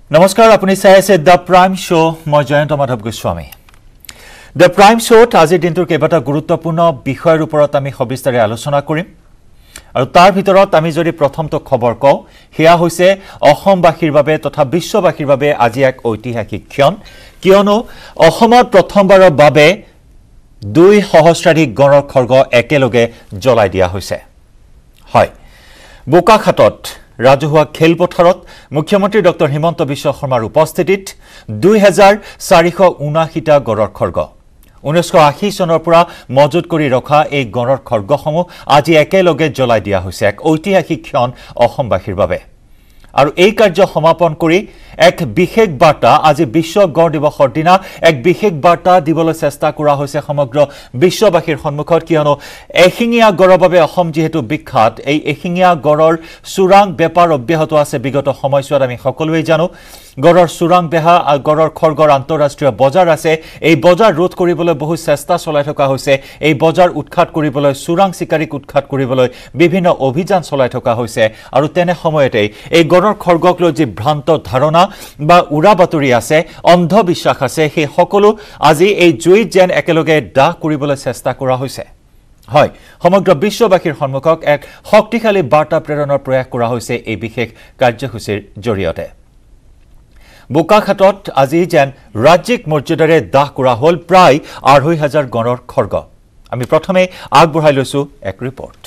নমস্কাৰ আপুনি চাই আছে দ্য প্ৰাইম শ্ব মই জয়ন্ত মাধৱ গোস্বামী দ্য প্ৰাইম শ্ব'ত আজিৰ দিনটোৰ কেইবাটা গুৰুত্বপূৰ্ণ বিষয়ৰ ওপৰত আমি সবিস্তাৰে আলোচনা কৰিম আৰু তাৰ ভিতৰত আমি যদি প্ৰথমটো খবৰ কওঁ হেয়া হৈছে অসমবাসীৰ বাবে তথা বিশ্ববাসীৰ বাবে আজি এক ঐতিহাসিক ক্ষণ কিয়নো অসমত প্ৰথমবাৰৰ বাবে দুই সহস্ৰাধিক গণৰ খৰ্গ একেলগে জ্বলাই দিয়া হৈছে হয় বোকাখাটত ৰাজহুৱা খেলপথাৰত মুখ্যমন্ত্ৰী ডক্টৰ হিমন্ত বিশ্ব শৰ্মাৰ উপস্থিতিত 2479টা গড়ৰ খৰ্গ 1980 চনৰ পৰা মজুত কৰি ৰখা এই গড়ৰ খৰ্গসমূহ আজি একেলগে জ্বলাই দিয়া হৈছে এক ঐতিহাসিক ক্ষণ অসমবাসীৰ বাবে আৰু এই কাৰ্য সমাপন কৰি এক বিশেষ বাৰ্তা আজি বিশ্ব গড় দিৱসৰ দিনা এক বিশেষ বাৰ্তা দিবলৈ চেষ্টা কৰা হৈছে সমগ্ৰ বিশ্ববাসীৰ সন্মুখত কিয়নো এশিঙীয়া গড়ৰ বাবে অসম যেহেতু বিখ্যাত এই এশিঙীয়া গড়ৰ চুৰাং বেপাৰ অব্যাহত আছে বিগত সময়ছোৱাত আমি সকলোৱে জানো গড়ৰ চুৰাং বেহা গড়ৰ খৰ্গৰ আন্তঃৰাষ্ট্ৰীয় বজাৰ আছে এই বজাৰ ৰোধ কৰিবলৈ বহু চেষ্টা চলাই থকা হৈছে এই বজাৰ উৎখাত কৰিবলৈ চুৰাং চিকাৰীক উৎখাত কৰিবলৈ বিভিন্ন অভিযান চলাই থকা হৈছে আৰু তেনে সময়তে এই গড়ৰ খৰ্গক লৈ যে ভ্ৰান্ত ধাৰণা বা উৰা বাতৰি আছে অন্ধবিশ্বাস আছে সেই সকলো আজি এই জুইত যেন একেলগে দাহ কৰিবলৈ চেষ্টা কৰা হৈছে হয় সমগ্ৰ বিশ্ববাসীৰ সন্মুখক এক শক্তিশালী বাৰ্তা প্ৰেৰণৰ প্ৰয়াস কৰা হৈছে এই বিশেষ কাৰ্যসূচীৰ জৰিয়তে বোকাখাটত আজি যেন ৰাজ্যিক মৰ্যাদাৰে দাহ কৰা হ'ল প্ৰায় 2500 গণৰ খৰ্গ আমি প্ৰথমে আগবঢ়াই লৈছো এক ৰিপৰ্ট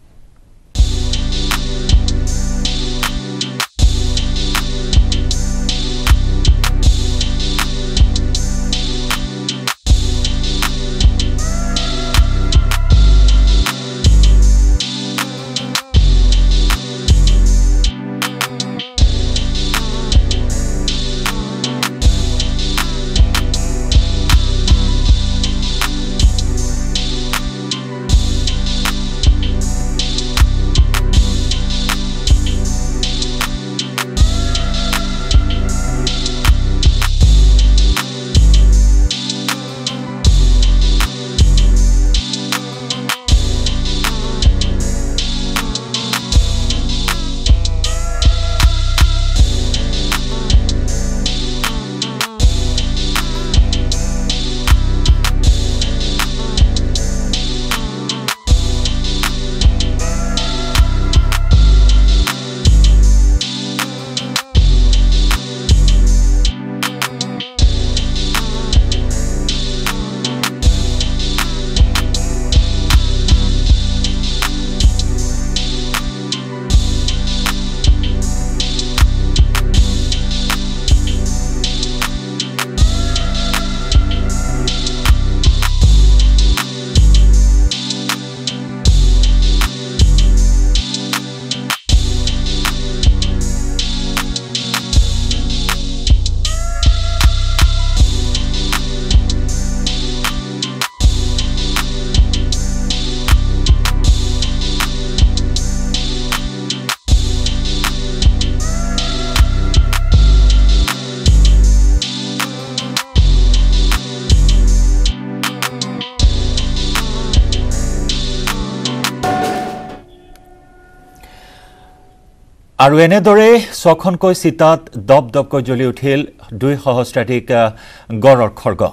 আৰু এনেদৰে ছখনকৈ চিতাত দবদবকৈ জ্বলি উঠিল দুই সহস্ৰাধিক গড়ৰ খৰ্গ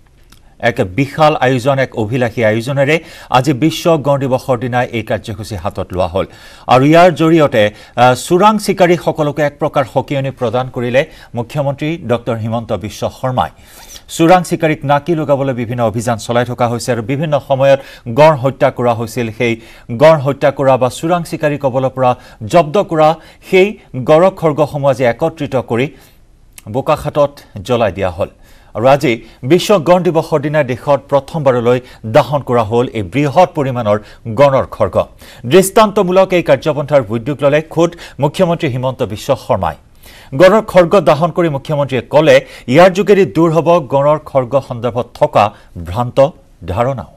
এক বিশাল আয়োজন এক অভিলাষী আয়োজনেৰে আজি বিশ্ব গড় দিৱসৰ দিনা এই কাৰ্যসূচী হাতত লোৱা হ'ল আৰু ইয়াৰ জৰিয়তে চুৰাং চিকাৰীসকলক এক প্ৰকাৰ সকিয়নি প্ৰদান কৰিলে মুখ্যমন্ত্ৰী ডক্টৰ হিমন্ত বিশ্ব শৰ্মাই চুৰাং চিকাৰীক নাকি লগাবলৈ বিভিন্ন অভিযান চলাই থকা হৈছে আৰু বিভিন্ন সময়ত গড় হত্যা কৰা হৈছিল সেই গড় হত্যা কৰা বা চুৰাং চিকাৰী কবলৰ পৰা জব্দ কৰা সেই গড় খৰ্গসমূহ আজি একত্ৰিত কৰি বোকাখাটত জ্বলাই দিয়া হ'ল আৰু আজি বিশ্ব গড় দিৱসৰ দিনা দেশত প্ৰথমবাৰলৈ দাহন কৰা হ'ল এই বৃহৎ পৰিমাণৰ গড়ৰ খৰ্গ দৃষ্টান্তমূলক এই কাৰ্যপন্থাৰ উদ্যোগ ল'লে খুদ মুখ্যমন্ত্ৰী হিমন্ত বিশ্ব শৰ্মাই গড়ৰ খৰ্গ দাহন কৰি মুখ্যমন্ত্ৰীয়ে ক'লে ইয়াৰ যোগেদি দূৰ হ'ব গড়ৰ খৰ্গ সন্দৰ্ভত থকা ভ্ৰান্ত ধাৰণাও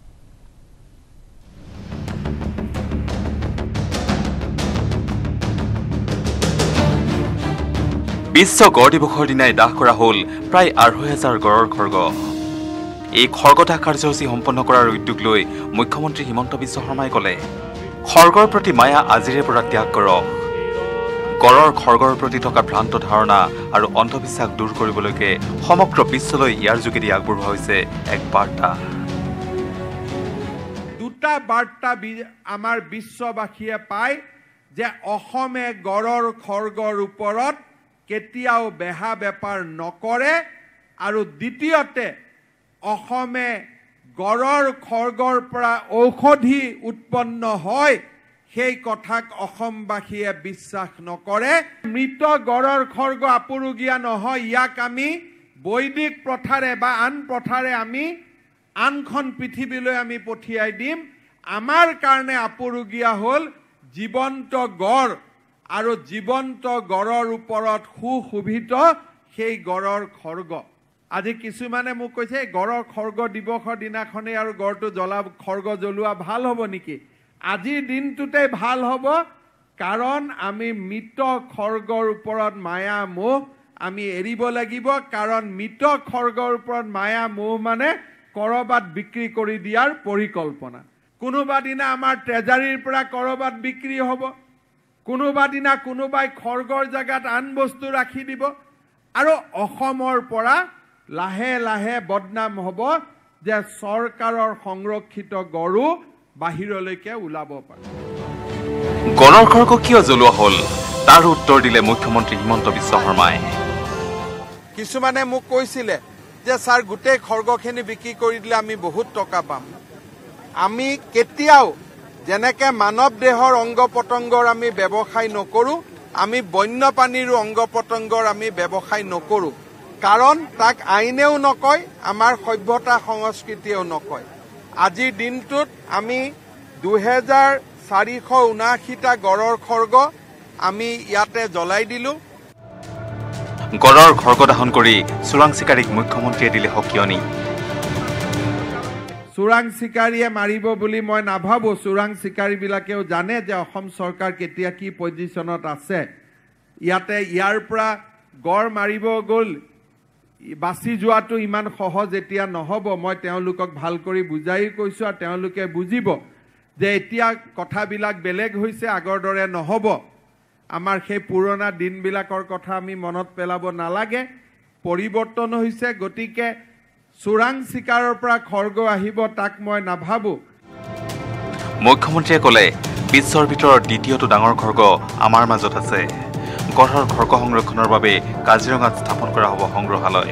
বিশ্ব গড় দিৱসৰ দিনাই দাহ কৰা হ'ল প্ৰায় ২৫০০ গড়ৰ খৰ্গ এই খৰ্গদাহ কাৰ্যসূচী সম্পন্ন কৰাৰ উদ্যোগ লৈ মুখ্যমন্ত্ৰী হিমন্ত বিশ্ব শৰ্মাই ক'লে খৰ্গৰ প্ৰতি মায়া আজিৰে পৰা ত্যাগ কৰক গড়ৰ খৰ্গৰ প্ৰতি থকা ভ্ৰান্ত ধাৰণা আৰু অন্ধবিশ্বাস দূৰ কৰিবলৈকে সমগ্ৰ বিশ্বলৈ ইয়াৰ যোগেদি আগবঢ়োৱা হৈছে এক বাৰ্তা। দুটা বাৰ্তা আমাৰ বিশ্ববাসীয়ে পায় যে অসমে গড়ৰ খৰ্গৰ ওপৰত কেতিয়াও বেহা বেপাৰ নকৰে আৰু দ্বিতীয়তে অসমে গড়ৰ খৰ্গৰ পৰা ঔষধি উৎপন্ন হয় সেই কথাক অসমবাসীয়ে বিশ্বাস নকৰে। মৃত গড়ৰ খৰ্গ আপুৰুগীয়া নহয়, ইয়াক আমি বৈদিক প্ৰথাৰে বা আন প্ৰথাৰে আমি আনখন পৃথিৱীলৈ আমি পঠিয়াই দিম। আমাৰ কাৰণে আপুৰুগীয়া হ'ল জীৱন্ত গড় আৰু জীৱন্ত গড়ৰ ওপৰত সুশোভিত সেই গড়ৰ খৰ্গ। আজি কিছুমানে মোক কৈছে গড়ৰ খৰ্গ দিৱসৰ দিনাখনেই আৰু গড়টো খৰ্গ জ্বলোৱা ভাল হ'ব নেকি? আজিৰ দিনটোতে ভাল হ'ব, কাৰণ আমি মৃত খৰ্গৰ ওপৰত মায়া মোহ আমি এৰিব লাগিব। কাৰণ মৃত খৰ্গৰ ওপৰত মায়া মোহ মানে কৰবাত বিক্ৰী কৰি দিয়াৰ পৰিকল্পনা। কোনোবা দিনা আমাৰ ট্ৰেজাৰীৰ পৰা কৰবাত বিক্ৰী হ'ব, কোনোবা দিনা কোনোবাই খৰ্গৰ জেগাত আন বস্তু ৰাখি দিব আৰু অসমৰ পৰা লাহে লাহে বদনাম হ'ব যে চৰকাৰৰ সংৰক্ষিত গড়ো বাহিৰলৈকে ওলাব পাৰে। গড়ৰ খৰ্গ কিয় জ্বলোৱা হ'ল তাৰ উত্তৰ দিলে মুখ্যমন্ত্ৰী হিমন্ত বিশ্ব শৰ্মাই। কিছুমানে মোক কৈছিলে যে ছাৰ গোটেই খৰ্গখিনি বিক্ৰী কৰি দিলে আমি বহুত টকা পাম। আমি কেতিয়াও যেনেকে মানৱ দেহৰ অংগ পতংগৰ আমি ব্যৱসায় নকৰোঁ, আমি বন্যপ্ৰাণীৰো অংগ পতংগৰ আমি ব্যৱসায় নকৰোঁ। কাৰণ তাক আইনেও নকয়, আমাৰ সভ্যতা সংস্কৃতিয়েও নকয়। আজিৰ দিনটোত আমি 2479টা গড়ৰ খৰ্গ আমি ইয়াতে জ্বলাই দিলোঁ। গড়ৰ খৰ্গ দাহন কৰি চোৰাং চিকাৰীক মুখ্যমন্ত্ৰীয়ে দিলে সকিয়নি। চোৰাং চিকাৰীয়ে মাৰিব বুলি মই নাভাবোঁ। চোৰাং চিকাৰীবিলাকেও জানে যে অসম চৰকাৰ কেতিয়া কি পজিশ্যনত আছে। ইয়াৰ পৰা গড় মাৰিব গ'ল, বাচি যোৱাটো ইমান সহজ এতিয়া নহ'ব। মই তেওঁলোকক ভাল কৰি বুজাই কৈছোঁ আৰু তেওঁলোকে বুজিব যে এতিয়া কথাবিলাক বেলেগ হৈছে, আগৰ দৰে নহ'ব। আমাৰ সেই পুৰণা দিনবিলাকৰ কথা আমি মনত পেলাব নালাগে, পৰিৱৰ্তন হৈছে। গতিকে চোৰাং চিকাৰৰ পৰা খৰ্গ আহিব তাক মই নাভাবোঁ। মুখ্যমন্ত্ৰীয়ে ক'লে বিশ্বৰ ভিতৰত দ্বিতীয়টো ডাঙৰ খৰ্গ আমাৰ মাজত আছে। গড়ৰ খৰ্গ সংৰক্ষণৰ বাবে কাজিৰঙাত স্থাপন কৰা হ'ব সংগ্ৰহালয়।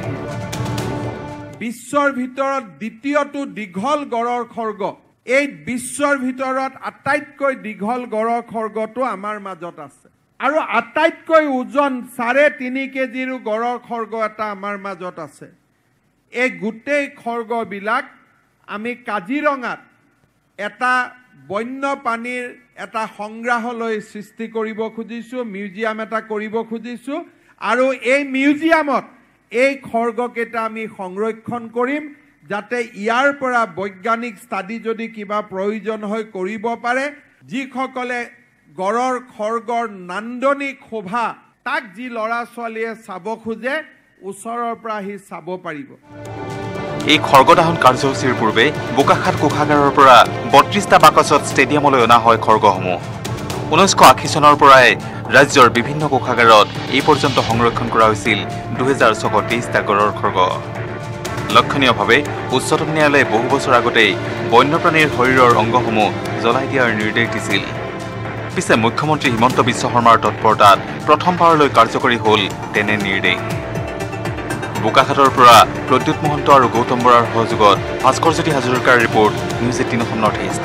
বিশ্বৰ ভিতৰত দ্বিতীয়টো দীঘল গড়ৰ খৰ্গ, এই বিশ্বৰ ভিতৰত আটাইতকৈ দীঘল গড়ৰ খৰ্গটো আমাৰ মাজত আছে আৰু আটাইতকৈ ওজন 3.5 কেজিৰো গড়ৰ খৰ্গ এটা আমাৰ মাজত আছে। এই গোটেই খৰ্গবিলাক আমি কাজিৰঙাত এটা বন্যপ্ৰাণীৰ এটা সংগ্ৰহালয় সৃষ্টি কৰিব খুজিছোঁ, মিউজিয়াম এটা কৰিব খুজিছোঁ আৰু এই মিউজিয়ামত এই খৰ্গকেইটা আমি সংৰক্ষণ কৰিম যাতে ইয়াৰ পৰা বৈজ্ঞানিক ষ্টাডি যদি কিবা প্ৰয়োজন হয় কৰিব পাৰে। যিসকলে গড়ৰ খৰ্গৰ নান্দনিক শোভা তাক যি ল'ৰা ছোৱালীয়ে চাব খোজে ওচৰৰ পৰা আহি চাব পাৰিব। এই খৰ্গ দাহন কাৰ্যসূচীৰ পূৰ্বে বোকাখাত কোষাগাৰৰ পৰা 32টা বাকচত ষ্টেডিয়ামলৈ অনা হয় খৰ্গসমূহ। 1980 চনৰ পৰাই ৰাজ্যৰ বিভিন্ন কোষাগাৰত এই পৰ্যন্ত সংৰক্ষণ কৰা হৈছিল 2623টা গড়ৰ খৰ্গ। লক্ষণীয়ভাৱে উচ্চতম ন্যায়ালয়ে বহু বছৰ আগতেই বন্যপ্ৰাণীৰ শৰীৰৰ অংগসমূহ জ্বলাই দিয়াৰ নিৰ্দেশ দিছিল। পিছে মুখ্যমন্ত্ৰী হিমন্ত বিশ্ব শৰ্মাৰ তৎপৰতাত প্ৰথমবাৰলৈ কাৰ্যকৰী হ'ল তেনে নিৰ্দেশ। বোকাখাতৰ পৰা প্ৰদ্যুৎ মহন্ত আৰু গৌতম বৰাৰ সহযোগত ভাস্কৰজ্যোতি হাজৰিকাৰ report, news 18 Assam north east.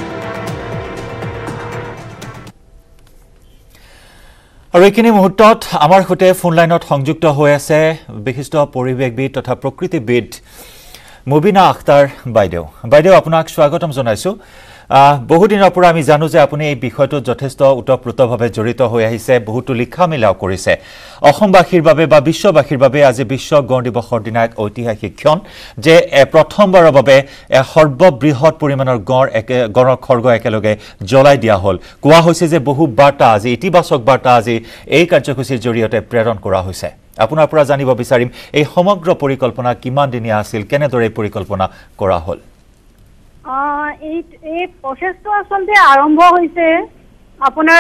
আৰু এইখিনি মুহূৰ্তত আমাৰ সৈতে ফোন লাইনত সংযুক্ত হৈ আছে বিশিষ্ট পৰিৱেশবিদ তথা প্ৰকৃতিবিদ মুবিনা আখতাৰ বাইদেউ। বাইদেউ, আপোনাক স্বাগতম জনাইছোঁ। বহুদিনৰ পৰা আমি জানো যে আপুনি এই বিষয়টোত যথেষ্ট ওতঃপ্ৰোতভাৱে জড়িত হৈ আহিছে, বহুতো লিখা মেলাও কৰিছে। অসমবাসীৰ বাবে বা বিশ্ববাসীৰ বাবে আজি বিশ্ব গড় দিৱসৰ দিনা এক ঐতিহাসিক ক্ষণ যে প্ৰথমবাৰৰ বাবে সৰ্ববৃহৎ পৰিমাণৰ গড়ৰ খৰ্গ একেলগে জ্বলাই দিয়া হ'ল। কোৱা হৈছে যে বহু বাৰ্তা আজি, ইতিবাচক বাৰ্তা আজি এই কাৰ্যসূচীৰ জৰিয়তে প্ৰেৰণ কৰা হৈছে। আপোনাৰ পৰা জানিব বিচাৰিম এই সমগ্ৰ পৰিকল্পনা কিমান দিনীয়া আছিল, কেনেদৰে পৰিকল্পনা কৰা হ'ল? এই প্ৰচেছটো আচলতে আৰম্ভ হৈছে আপোনাৰ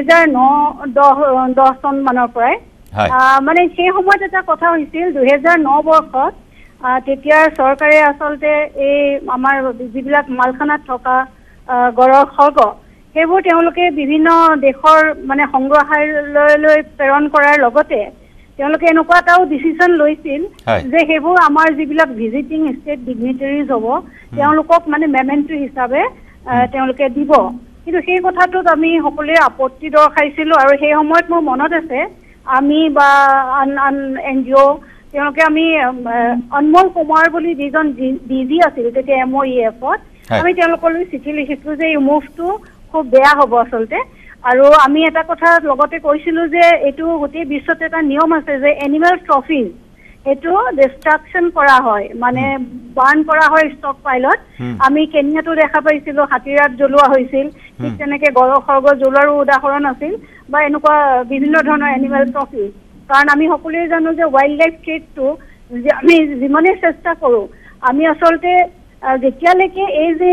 2009-10 চন মানৰ পৰাই মানে সেই সময়ত এটা কথা হৈছিল 2009 বৰ্ষত তেতিয়া চৰকাৰে আচলতে এই আমাৰ যিবিলাক মালখানাত থকা গড়ৰ খৰ্গ সেইবোৰ তেওঁলোকে বিভিন্ন দেশৰ মানে সংগ্ৰহালয়লৈ প্ৰেৰণ কৰাৰ লগতে তেওঁলোকে এনেকুৱা এটাও ডিচিশ্যন লৈছিল যে সেইবোৰ আমাৰ যিবিলাক ভিজিটিং ষ্টেট ডিগনিটাৰিজ হ'ব তেওঁলোকক মানে মেমেণ্টো হিচাপে তেওঁলোকে দিব কিন্তু সেই কথাটোত আমি সকলোৱে আপত্তি দৰ্শাইছিলোঁ আৰু সেই সময়ত মোৰ মনত আছে আমি বা আন NGO তেওঁলোকে আমি অনমল কুমাৰ বুলি যিজন ডিজি আছিল তেতিয়া MOEF-ত আমি তেওঁলোকলৈ চিঠি লিখিছিলোঁ যে এই মুভটো খুব বেয়া হ'ব আচলতে আৰু আমি এটা কথা লগতে কৈছিলোঁ যে এইটো গোটেই বিশ্বত এটা নিয়ম আছে যে এনিমেল ট্ৰফিজ এইটো ডিষ্ট্ৰাকশ্যন কৰা হয় মানে বাৰ্ণ কৰা হয় ষ্টক পাইলত আমি কেনিয়াতো দেখা পাইছিলোঁ হাতীৰাত জ্বলোৱা হৈছিল ঠিক তেনেকে গড় খৰ্গ জ্বলোৱাৰো উদাহৰণ আছিল বা এনেকুৱা বিভিন্ন ধৰণৰ এনিমেল ট্ৰফিজ কাৰণ আমি সকলোৱে জানো যে ৱাইল্ড লাইফ ট্ৰেডটো আমি যিমানেই চেষ্টা কৰোঁ আমি আচলতে যেতিয়ালৈকে এই যে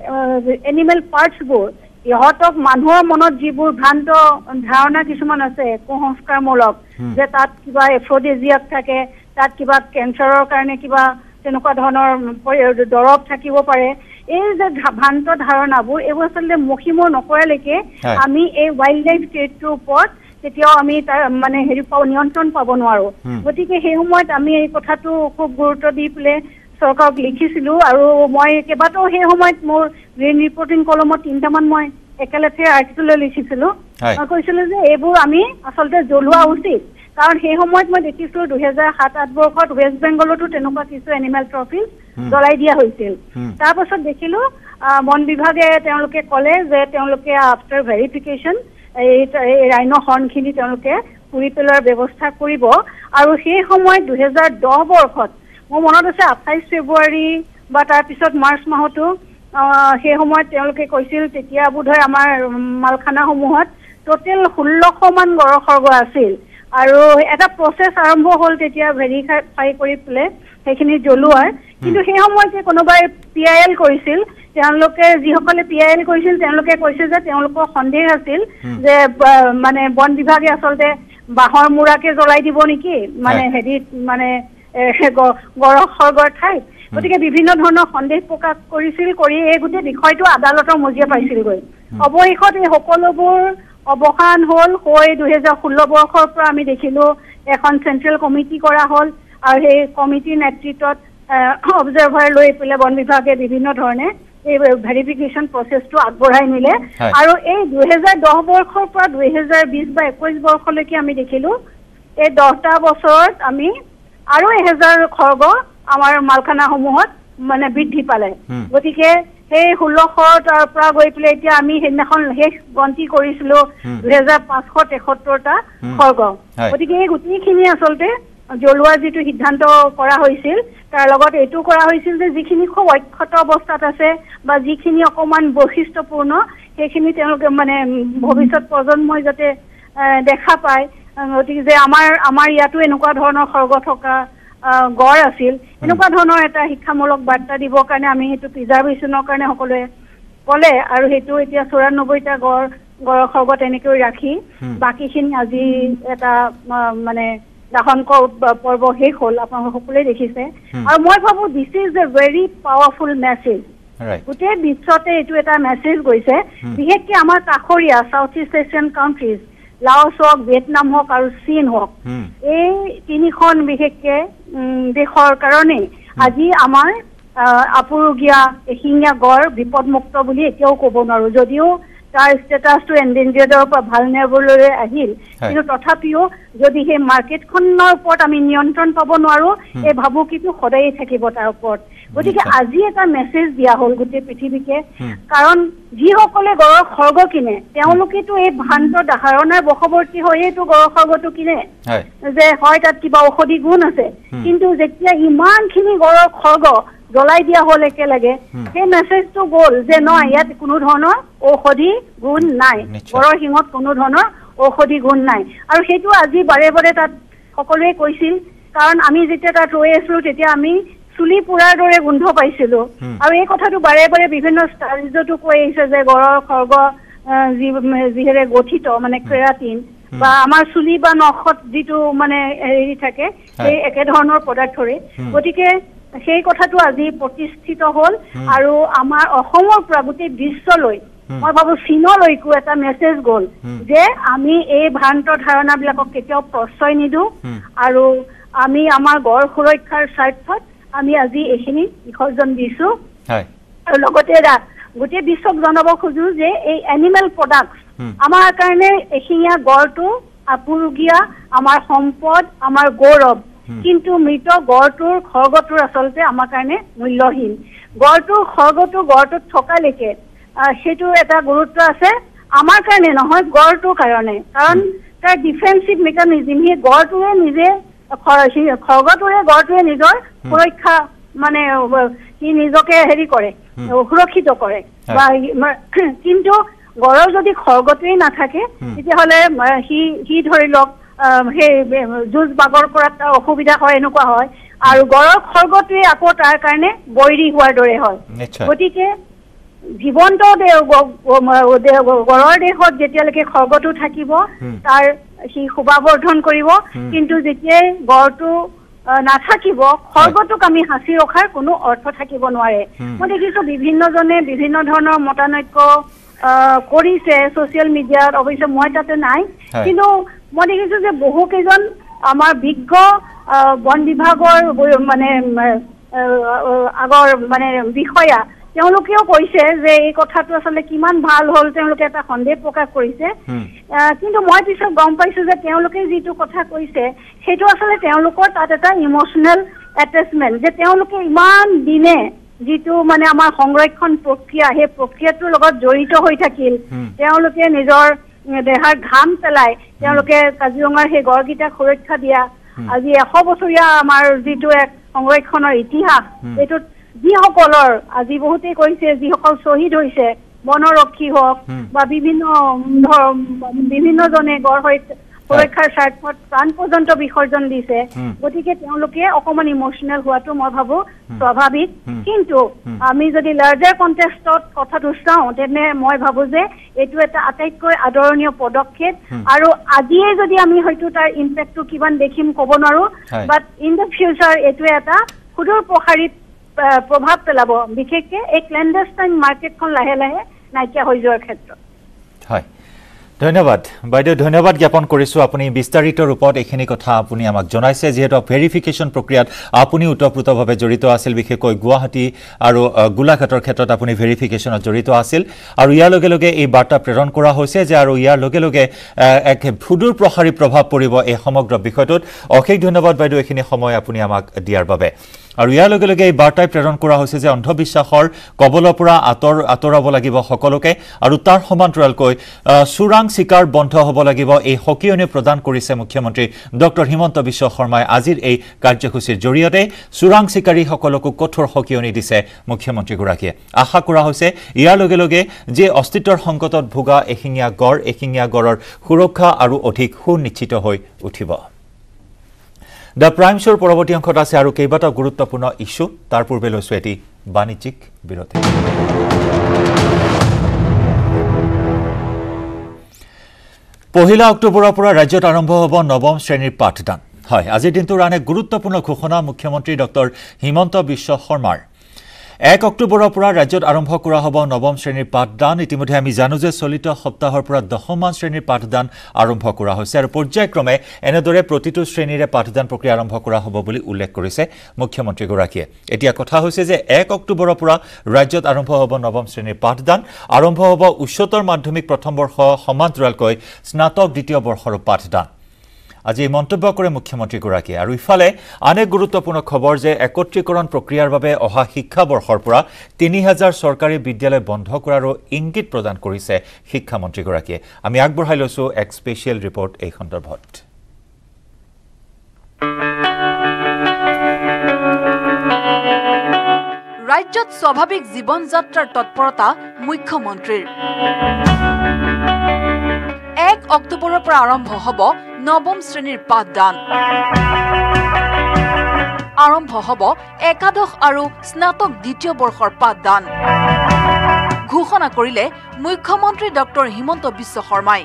এনিমেল পাৰ্টছবোৰ ইহঁতক মানুহৰ মনত যিবোৰ ভ্ৰান্ত ধাৰণা কিছুমান আছে কুসংস্কাৰমূলক যে তাত কিবা এফ্ৰডিজিয়াক থাকে তাত কিবা কেঞ্চাৰৰ কাৰণে কিবা তেনেকুৱা ধৰণৰ দৰৱ থাকিব পাৰে এই যে ভ্ৰান্ত ধাৰণাবোৰ এইবোৰ আচলতে মষিমূৰ নকৰালৈকে আমি এই ৱাইল্ড লাইফ ট্ৰেডটোৰ ওপৰত তেতিয়াও আমি তাৰ মানে নিয়ন্ত্ৰণ পাব নোৱাৰোঁ গতিকে সেই সময়ত আমি এই কথাটো খুব গুৰুত্ব দি পেলাই চৰকাৰক লিখিছিলোঁ আৰু মই কেইবাটাও সেই সময়ত মোৰ গ্ৰীণ ৰিপৰ্টিং কলমত 3টামান মই একেলেঠে আৰ্টিকল লিখিছিলোঁ মই কৈছিলোঁ যে এইবোৰ আমি আচলতে জ্বলোৱা উচিত কাৰণ সেই সময়ত মই দেখিছোঁ 2007-08 বৰ্ষত ৱেষ্ট বেংগলতো তেনেকুৱা কিছু এনিমেল ট্ৰফিজ জ্বলাই দিয়া হৈছিল তাৰপাছত দেখিলোঁ বন বিভাগে তেওঁলোকে ক'লে যে তেওঁলোকে আফটাৰ ভেৰিফিকেশ্যন এই ৰাইনো হৰ্ণখিনি তেওঁলোকে পুৰি পেলোৱাৰ ব্যৱস্থা কৰিব আৰু সেই সময়ত 2010 বৰ্ষত মোৰ মনত আছে 28 ফেব্ৰুৱাৰী বা তাৰপিছত মাৰ্চ মাহতো সেই সময়ত তেওঁলোকে কৈছিল তেতিয়া বোধহয় আমাৰ মালখানাসমূহত টোটেল 1600 মান গড় খৰ্গ আছিল আৰু এটা প্ৰচেছ আৰম্ভ হ'ল তেতিয়া ভেৰিফাই কৰি পেলাই সেইখিনি জ্বলোৱাৰ কিন্তু সেই সময়ত যে কোনোবাই PIL কৰিছিল তেওঁলোকে যিসকলে PIL কৰিছিল তেওঁলোকে কৈছে যে তেওঁলোকৰ সন্দেহ আছিল যে মানে বন বিভাগে আচলতে বাঁহৰ মূৰাকে জ্বলাই দিব নেকি মানে হেৰিত মানে গড় খৰ্গৰ ঠাইত গতিকে বিভিন্ন ধৰণৰ সন্দেহ প্ৰকাশ কৰিছিল কৰি এই গোটেই বিষয়টো আদালতৰ মজিয়া পাইছিলগৈ অৱশেষত এই সকলোবোৰ অৱসান হ'ল হৈ 2016 বৰ্ষৰ পৰা আমি দেখিলোঁ এখন চেণ্ট্ৰেল কমিটি কৰা হ'ল আৰু সেই কমিটিৰ নেতৃত্বত অবজাৰ্ভাৰ লৈ পেলাই বন বিভাগে বিভিন্ন ধৰণে এই ভেৰিফিকেশ্যন প্ৰচেছটো আগবঢ়াই নিলে আৰু এই 2010 বৰ্ষৰ পৰা 2020 বা 21 বৰ্ষলৈকে আমি দেখিলোঁ এই 10টা বছৰত আমি আৰু 1000 খৰ্গ আমাৰ মালখানাসমূহত মানে বৃদ্ধি পালে গতিকে সেই 1600টাৰ পৰা গৈ পেলাই এতিয়া আমি সেইদিনাখন শেষ গন্তি কৰিছিলোঁ 2573টা খৰ্গ গতিকে এই গোটেইখিনি আচলতে জ্বলোৱাৰ যিটো সিদ্ধান্ত কৰা হৈছিল তাৰ লগত এইটো কৰা হৈছিল যে যিখিনি খুব অক্ষত অৱস্থাত আছে বা যিখিনি অকণমান বৈশিষ্ট্যপূৰ্ণ সেইখিনি তেওঁলোকে মানে ভৱিষ্যত প্ৰজন্মই যাতে দেখা পায় গতিকে যে আমাৰ ইয়াতো এনেকুৱা ধৰণৰ খৰ্গ থকা গড় আছিল এনেকুৱা ধৰণৰ এটা শিক্ষামূলক বাৰ্তা দিবৰ কাৰণে আমি সেইটো প্ৰিজাৰ্ভেশ্যনৰ কাৰণে সকলোৱে ক'লে আৰু সেইটো এতিয়া 94টা গড় খৰ্গ তেনেকৈ ৰাখি বাকীখিনি আজি এটা মানে দাহন পৰ্ব শেষ হ'ল আপোনালোকে সকলোৱে দেখিছে আৰু মই ভাবোঁ this is a very powerful message গোটেই বিশ্বতে এইটো এটা মেছেজ গৈছে বিশেষকৈ আমাৰ কাষৰীয়া south east Asian countries Laos হওক ভিয়েটনাম হওক আৰু চীন হওক এই তিনিখন বিশেষকৈ দেশৰ কাৰণে আজি আমাৰ আপুৰুগীয়া এশিঙীয়া গড় বিপদমুক্ত বুলি এতিয়াও ক'ব নোৱাৰোঁ যদিও তাৰ ষ্টেটাছটো এনডেঞ্জাৰ্ডৰ পৰা ভালনেৰেবললৈ আহিল কিন্তু তথাপিও যদি সেই মাৰ্কেটখনৰ ওপৰত আমি নিয়ন্ত্ৰণ পাব নোৱাৰোঁ এই ভাবুকিটো সদায়ে থাকিব তাৰ ওপৰত গতিকে আজি এটা মেছেজ দিয়া হ'ল গোটেই পৃথিৱীকে কাৰণ যিসকলে গড়ৰ খৰ্গ কিনে তেওঁলোকেতো এই ভ্ৰান্ত ধাৰণাৰ বশৱৰ্তী হৈয়েতো গড়ৰ খৰ্গটো কিনে যে হয় তাত কিবা ঔষধি গুণ আছে কিন্তু যেতিয়া ইমানখিনি গড়ৰ খৰ্গ জ্বলাই দিয়া হ'ল একেলগে সেই মেছেজটো গ'ল যে নহয় ইয়াত কোনো ধৰণৰ ঔষধি গুণ নাই গড়ৰ শিঙত কোনো ধৰণৰ ঔষধি গুণ নাই আৰু সেইটো আজি বাৰে বাৰে তাত সকলোৱে কৈছিল কাৰণ আমি যেতিয়া তাত ৰৈ আছিলোঁ তেতিয়া আমি চুলি পুৰাৰ দৰে গোন্ধ পাইছিলোঁ আৰু এই কথাটো বাৰে বাৰে বিভিন্ন ষ্টাডিজতো কৈ আহিছে যে গড়ৰ খৰ্গ যিহেৰে গঠিত মানে কেৰাটিন বা আমাৰ চুলি বা নখত যিটো মানে হেৰি থাকে সেই একে ধৰণৰ পদাৰ্থৰে গতিকে সেই কথাটো আজি প্ৰতিষ্ঠিত হ'ল আৰু আমাৰ অসমৰ পৰা গোটেই বিশ্বলৈ মই ভাবো চীনলৈকো এটা মেছেজ গ'ল যে আমি এই ভ্ৰান্ত ধাৰণাবিলাকক কেতিয়াও প্ৰশ্ৰয় নিদিওঁ আৰু আমি আমাৰ গড় সুৰক্ষাৰ স্বাৰ্থত আমি আজি এইখিনি বিসৰ্জন দিছো আৰু লগতে গোটেই বিশ্বক জনাব খোজো যে এই এনিমেল প্ৰডাক্টছ আমাৰ কাৰণে এশিঙীয়া গড়টো আপুৰুগীয়া আমাৰ সম্পদ আমাৰ গৌৰৱ কিন্তু মৃত গড়টোৰ খৰ্গটোৰ আচলতে আমাৰ কাৰণে মূল্যহীন গড়টোত থকালৈকে সেইটো এটা গুৰুত্ব আছে আমাৰ কাৰণে নহয় গড়টোৰ কাৰণে কাৰণ তাৰ ডিফেন্সিভ মেকানিজম সি গড়টোৱে নিজে খৰ্গটোৱে নিজৰ সুৰক্ষা মানে সি নিজকে হেৰি কৰে সুৰক্ষিত কৰে কিন্তু গড়ৰ যদি খৰ্গটোৱে নাথাকে তেতিয়াহ'লে সি ধৰি লওক সেই যুঁজ বাগৰ কৰাত অসুবিধা হয় এনেকুৱা হয় আৰু গড়ৰ খৰ্গটোৱে আকৌ তাৰ কাৰণে বৈৰী হোৱাৰ দৰে হয় গতিকে জীৱন্ত গড়ৰ দেহত যেতিয়ালৈকে খৰ্গটো থাকিব তাৰ সি শোভাবৰ্ধন কৰিব কিন্তু যেতিয়াই গড়টো নাথাকিব খৰ্গটোক আমি সাঁচি ৰখাৰ কোনো অৰ্থ থাকিব নোৱাৰে মই দেখিছো বিভিন্নজনে বিভিন্ন ধৰণৰ মতানৈক্য কৰিছে ছ'চিয়েল মিডিয়াত অৱশ্যে মই তাতে নাই কিন্তু মই দেখিছো যে বহু কেইজন আমাৰ বিজ্ঞ বন বিভাগৰ মানে আগৰ মানে বিষয়া তেওঁলোকেও কৈছে যে এই কথাটো আচলতে কিমান ভাল হ'ল তেওঁলোকে এটা সন্দেহ প্ৰকাশ কৰিছে কিন্তু মই পিছত গম পাইছো যে তেওঁলোকে যিটো কথা কৈছে সেইটো আচলতে তেওঁলোকৰ তাত এটা ইমোচনেল এটেচমেণ্ট যে তেওঁলোকে ইমান দিনে যিটো মানে আমাৰ সংৰক্ষণ প্ৰক্ৰিয়া সেই প্ৰক্ৰিয়াটোৰ লগত জড়িত হৈ থাকিল তেওঁলোকে নিজৰ দেহাৰ ঘাম পেলাই তেওঁলোকে কাজিৰঙাৰ সেই গড়কেইটাক সুৰক্ষা দিয়া আজি 100 বছৰীয়া আমাৰ যিটো এক সংৰক্ষণৰ ইতিহাস এইটোত যিসকলৰ আজি বহুতেই কৈছে যিসকল শ্বহীদ হৈছে বনৰক্ষী হওক বা বিভিন্নজনে গড় সুৰক্ষাৰ স্বাৰ্থত প্ৰাণ পৰ্যন্ত বিসৰ্জন দিছে গতিকে তেওঁলোকে অকণমান ইমোচনেল হোৱাটো মই ভাবো স্বাভাৱিক কিন্তু আমি যদি লাৰ্জাৰ কণ্টেক্সটত কথাটো চাওঁ তেনে মই ভাবো যে এইটো এটা আটাইতকৈ আদৰণীয় পদক্ষেপ আৰু আজিয়ে যদি আমি হয়তো তাৰ ইম্পেক্টটো কিমান দেখিম ক'ব নোৱাৰো বাট ইন দ্য ফিউচাৰ এইটোৱে এটা সুদূৰ প্ৰসাৰীত প্ৰভাৱ পেলাব বিশেষকৈ এই ক্লেণ্ডাষ্টাইন মাৰ্কেটখন লাহে লাহে নাইকিয়া হৈ যোৱাৰ ক্ষেত্ৰত হয় ধন্যবাদ বাইদেউ ধন্যবাদ জ্ঞাপন কৰিছোঁ আপুনি বিস্তাৰিত ৰূপত এইখিনি কথা আপুনি আমাক জনাইছে যিহেতু ভেৰিফিকেশ্যন প্ৰক্ৰিয়াত আপুনি ওতঃপ্ৰোতভাৱে জড়িত আছিল বিশেষকৈ গুৱাহাটী আৰু গোলাঘাটৰ ক্ষেত্ৰত আপুনি ভেৰিফিকেশ্যনত জড়িত আছিল আৰু ইয়াৰ লগে লগে এই বাৰ্তা প্ৰেৰণ কৰা হৈছে যে আৰু ইয়াৰ লগে লগে এক সুদূৰ প্ৰসাৰী প্ৰভাৱ পৰিব এই সমগ্ৰ বিষয়টোত অশেষ ধন্যবাদ বাইদেউ এইখিনি সময় আপুনি আমাক দিয়াৰ বাবে আৰু ইয়াৰ লগে লগে এই বাৰ্তাই প্ৰেৰণ কৰা হৈছে যে অন্ধবিশ্বাসৰ কবলৰ পৰা আঁতৰাব লাগিব সকলোকে আৰু তাৰ সমান্তৰালকৈ চোৰাং চিকাৰ বন্ধ হ'ব লাগিব এই সকিয়নি প্ৰদান কৰিছে মুখ্যমন্ত্ৰী ডক্টৰ হিমন্ত বিশ্ব শৰ্মাই আজিৰ এই কাৰ্যসূচীৰ জৰিয়তে চোৰাং চিকাৰীসকলকো কঠোৰ সকিয়নি দিছে মুখ্যমন্ত্ৰীগৰাকীয়ে আশা কৰা হৈছে ইয়াৰ লগে লগে যে অস্তিত্বৰ সংকটত ভোগা এশিঙীয়া গড়ৰ সুৰক্ষা আৰু অধিক সুনিশ্চিত হৈ উঠিব দ্য প্ৰাইম শ্ব'ৰ পৰৱৰ্তী অংশত আছে আৰু কেইবাটাও গুৰুত্বপূৰ্ণ ইছ্যু তাৰ পূৰ্বে লৈছোঁ এটি বাণিজ্যিক বিৰতি পহিলা অক্টোবৰৰ পৰা ৰাজ্যত আৰম্ভ হ'ব নৱম শ্ৰেণীৰ পাঠদান হয় আজিৰ দিনটোৰ আন এক গুৰুত্বপূৰ্ণ ঘোষণা মুখ্যমন্ত্ৰী ডক্টৰ হিমন্ত বিশ্ব শৰ্মাৰ 1 অক্টোবৰৰ পৰা ৰাজ্যত আৰম্ভ কৰা হ'ব নৱম শ্ৰেণীৰ পাঠদান ইতিমধ্যে আমি জানো যে চলিত সপ্তাহৰ পৰা 10মান শ্ৰেণীৰ পাঠদান আৰম্ভ কৰা হৈছে আৰু পৰ্যায়ক্ৰমে এনেদৰে প্ৰতিটো শ্ৰেণীৰে পাঠদান প্ৰক্ৰিয়া আৰম্ভ কৰা হ'ব বুলি উল্লেখ কৰিছে মুখ্যমন্ত্ৰীগৰাকীয়ে এতিয়া কথা হৈছে যে 1 অক্টোবৰৰ পৰা ৰাজ্যত আৰম্ভ হ'ব নৱম শ্ৰেণীৰ পাঠদান আৰম্ভ হ'ব উচ্চতৰ মাধ্যমিক প্ৰথম বৰ্ষ সমান্তৰালকৈ স্নাতক দ্বিতীয় বৰ্ষৰ পাঠদান আজি মন্তব্য কৰে মুখ্যমন্ত্ৰীগৰাকীয়ে আৰু ইফালে আন এক গুৰুত্বপূৰ্ণ খবৰ যে একত্ৰীকৰণ প্ৰক্ৰিয়াৰ বাবে অহা শিক্ষাবৰ্ষৰ পৰা 3000 চৰকাৰী বিদ্যালয় বন্ধ কৰাৰো ইংগিত প্ৰদান কৰিছে শিক্ষামন্ত্ৰীগৰাকীয়ে আমি আগবঢ়াই লৈছোঁ এক স্পেচিয়েল ৰিপৰ্ট এই সন্দৰ্ভত ৰাজ্যত স্বাভাৱিক জীৱন যাত্ৰাৰ তৎপৰতা মুখ্যমন্ত্ৰীৰ 1 অক্টোবৰৰ পৰা আৰম্ভ হ'ব নৱম শ্ৰেণীৰ পাঠদান আৰম্ভ হ'ব একাদশ আৰু স্নাতক দ্বিতীয় বৰ্ষৰ পাঠদান ঘোষণা কৰিলে মুখ্যমন্ত্ৰী ডক্টৰ হিমন্ত বিশ্ব শৰ্মাই।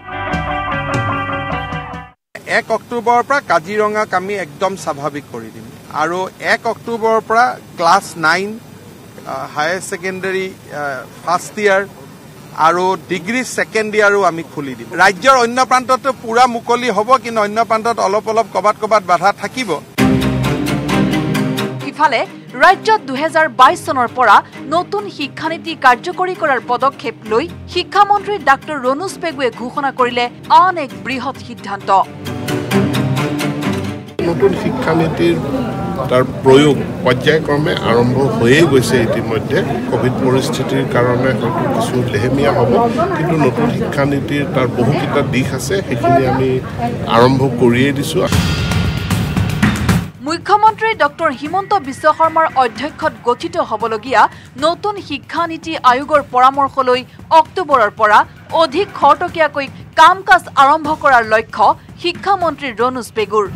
1 অক্টোবৰৰ পৰা কাজিৰঙাক আমি একদম স্বাভাৱিক কৰি দিম আৰু 1 অক্টোবৰৰ পৰা class 9 higher secondary first year আৰু ডিগ্ৰী ছেকেণ্ড ইয়াৰো আমি খুলি দিম। ৰাজ্যৰ অন্য প্ৰান্ততো পুৰা মুকলি হ'ব, কিন্তু অন্য প্ৰান্তত অলপ ক'ৰবাত বাধা থাকিব। ইফালে ৰাজ্যত 2022 চনৰ পৰা নতুন শিক্ষানীতি কাৰ্যকৰী কৰাৰ পদক্ষেপ লৈ শিক্ষামন্ত্ৰী ডাক্তৰ ৰণোজ পেগুৱে ঘোষণা কৰিলে আন এক বৃহৎ সিদ্ধান্ত। নতুন শিক্ষানীতিৰ তাৰ প্ৰয়োগ পৰ্যায়ক্ৰমে আৰম্ভ হৈয়ে গৈছে ইতিমধ্যে। কোভিড পৰিস্থিতিৰ কাৰণে হয়তো কিছু লেহেমীয়া হ'ব, কিন্তু নতুন শিক্ষানীতিৰ তাৰ বহুকেইটা দিশ আছে, সেইখিনি আমি আৰম্ভ কৰিয়ে দিছোঁ। মুখ্যমন্ত্ৰী ডক্টৰ হিমন্ত বিশ্ব শৰ্মাৰ অধ্যক্ষত গঠিত হ'বলগীয়া নতুন শিক্ষানীতি আয়োগৰ পৰামৰ্শ লৈ অক্টোবৰৰ পৰা অধিক খৰতকীয়াকৈ কাম কাজ আৰম্ভ কৰাৰ লক্ষ্য শিক্ষামন্ত্ৰী ৰণোজ পেগুৰ।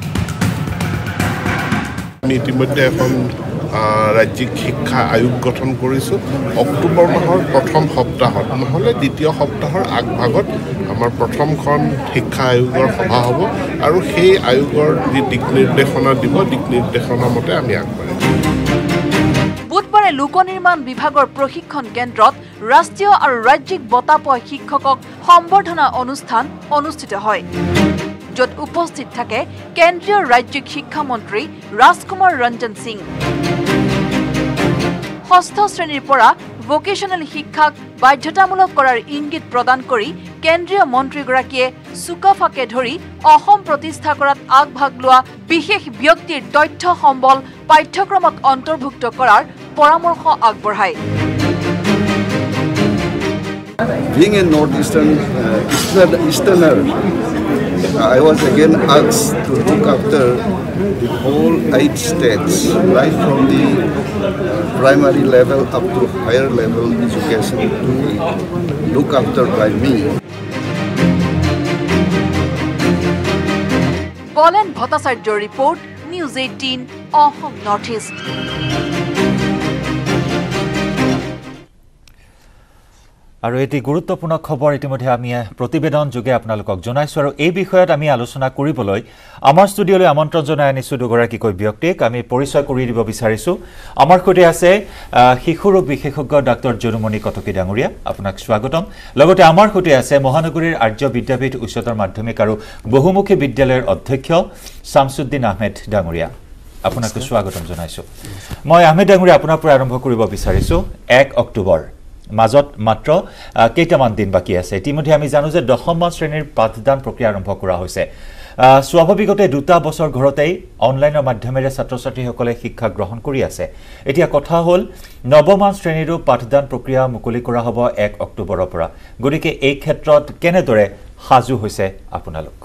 আমি ইতিমধ্যে এখন ৰাজ্যিক শিক্ষা আয়োগ গঠন কৰিছোঁ। অক্টোবৰ মাহৰ প্ৰথম সপ্তাহত নহ'লে দ্বিতীয় সপ্তাহৰ আগভাগত আমাৰ প্ৰথমখন শিক্ষা আয়োগৰ সভা হ'ব আৰু সেই আয়োগৰ যি দিক নিৰ্দেশনা দিব, দিক নিৰ্দেশনা মতে আমি আগবাঢ়িম। বুধবাৰে লোক নিৰ্মাণ বিভাগৰ প্ৰশিক্ষণ কেন্দ্ৰত ৰাষ্ট্ৰীয় আৰু ৰাজ্যিক বঁটা পোৱা শিক্ষকক সম্বৰ্ধনা অনুষ্ঠান অনুষ্ঠিত হয়, য'ত উপস্থিত থাকে কেন্দ্ৰীয় ৰাজ্যিক শিক্ষামন্ত্ৰী ৰাজকুমাৰ ৰঞ্জন সিং। 6ষ্ঠ শ্ৰেণীৰ পৰা ভোকেশ্যনেল শিক্ষাক বাধ্যতামূলক কৰাৰ ইংগিত প্ৰদান কৰি কেন্দ্ৰীয় মন্ত্ৰীগৰাকীয়ে চুকাফাকে ধৰি অসম প্ৰতিষ্ঠা কৰাত আগভাগ লোৱা বিশেষ ব্যক্তিৰ তথ্য সম্বল পাঠ্যক্ৰমত অন্তৰ্ভুক্ত কৰাৰ পৰামৰ্শ আগবঢ়ায়। Being a northeasterner, I was again asked to look after the whole 8 states, right from the primary level up to higher level education to be looked after by me. Polen Bhattacharya report, News 18, Ahom Northeast. আৰু এটি গুৰুত্বপূৰ্ণ খবৰ ইতিমধ্যে আমি প্ৰতিবেদন যোগে আপোনালোকক জনাইছোঁ আৰু এই বিষয়ত আমি আলোচনা কৰিবলৈ আমাৰ ষ্টুডিঅ'লৈ আমন্ত্ৰণ জনাই আনিছোঁ দুগৰাকীকৈ ব্যক্তিক। আমি পৰিচয় কৰি দিব বিচাৰিছোঁ। আমাৰ সৈতে আছে শিশু ৰোগ বিশেষজ্ঞ ডাক্তৰ জুনুমণি কটকী ডাঙৰীয়া, আপোনাক স্বাগতম। লগতে আমাৰ সৈতে আছে মহানগৰীৰ আৰ্য বিদ্যাপীঠ উচ্চতৰ মাধ্যমিক আৰু বহুমুখী বিদ্যালয়ৰ অধ্যক্ষ শামছুদ্দিন আহমেদ ডাঙৰীয়া, আপোনাক স্বাগতম জনাইছোঁ। মই আহমেদ ডাঙৰীয়া আপোনাৰ পৰা আৰম্ভ কৰিব বিচাৰিছোঁ। 1 অক্টোবৰ মাজত মাত্ৰ কেইটামান দিন বাকী আছে। ইতিমধ্যে আমি জানো যে 10মান শ্ৰেণীৰ পাঠদান প্ৰক্ৰিয়া আৰম্ভ কৰা হৈছে। স্বাভাৱিকতে 2টা বছৰ ঘৰতেই অনলাইনৰ মাধ্যমেৰে ছাত্ৰ ছাত্ৰীসকলে শিক্ষা গ্ৰহণ কৰি আছে। এতিয়া কথা হ'ল 9মান শ্ৰেণীৰো পাঠদান প্ৰক্ৰিয়া মুকলি কৰা হ'ব 1 অক্টোবৰৰ পৰা। গতিকে এই ক্ষেত্ৰত কেনেদৰে সাজু হৈছে আপোনালোক?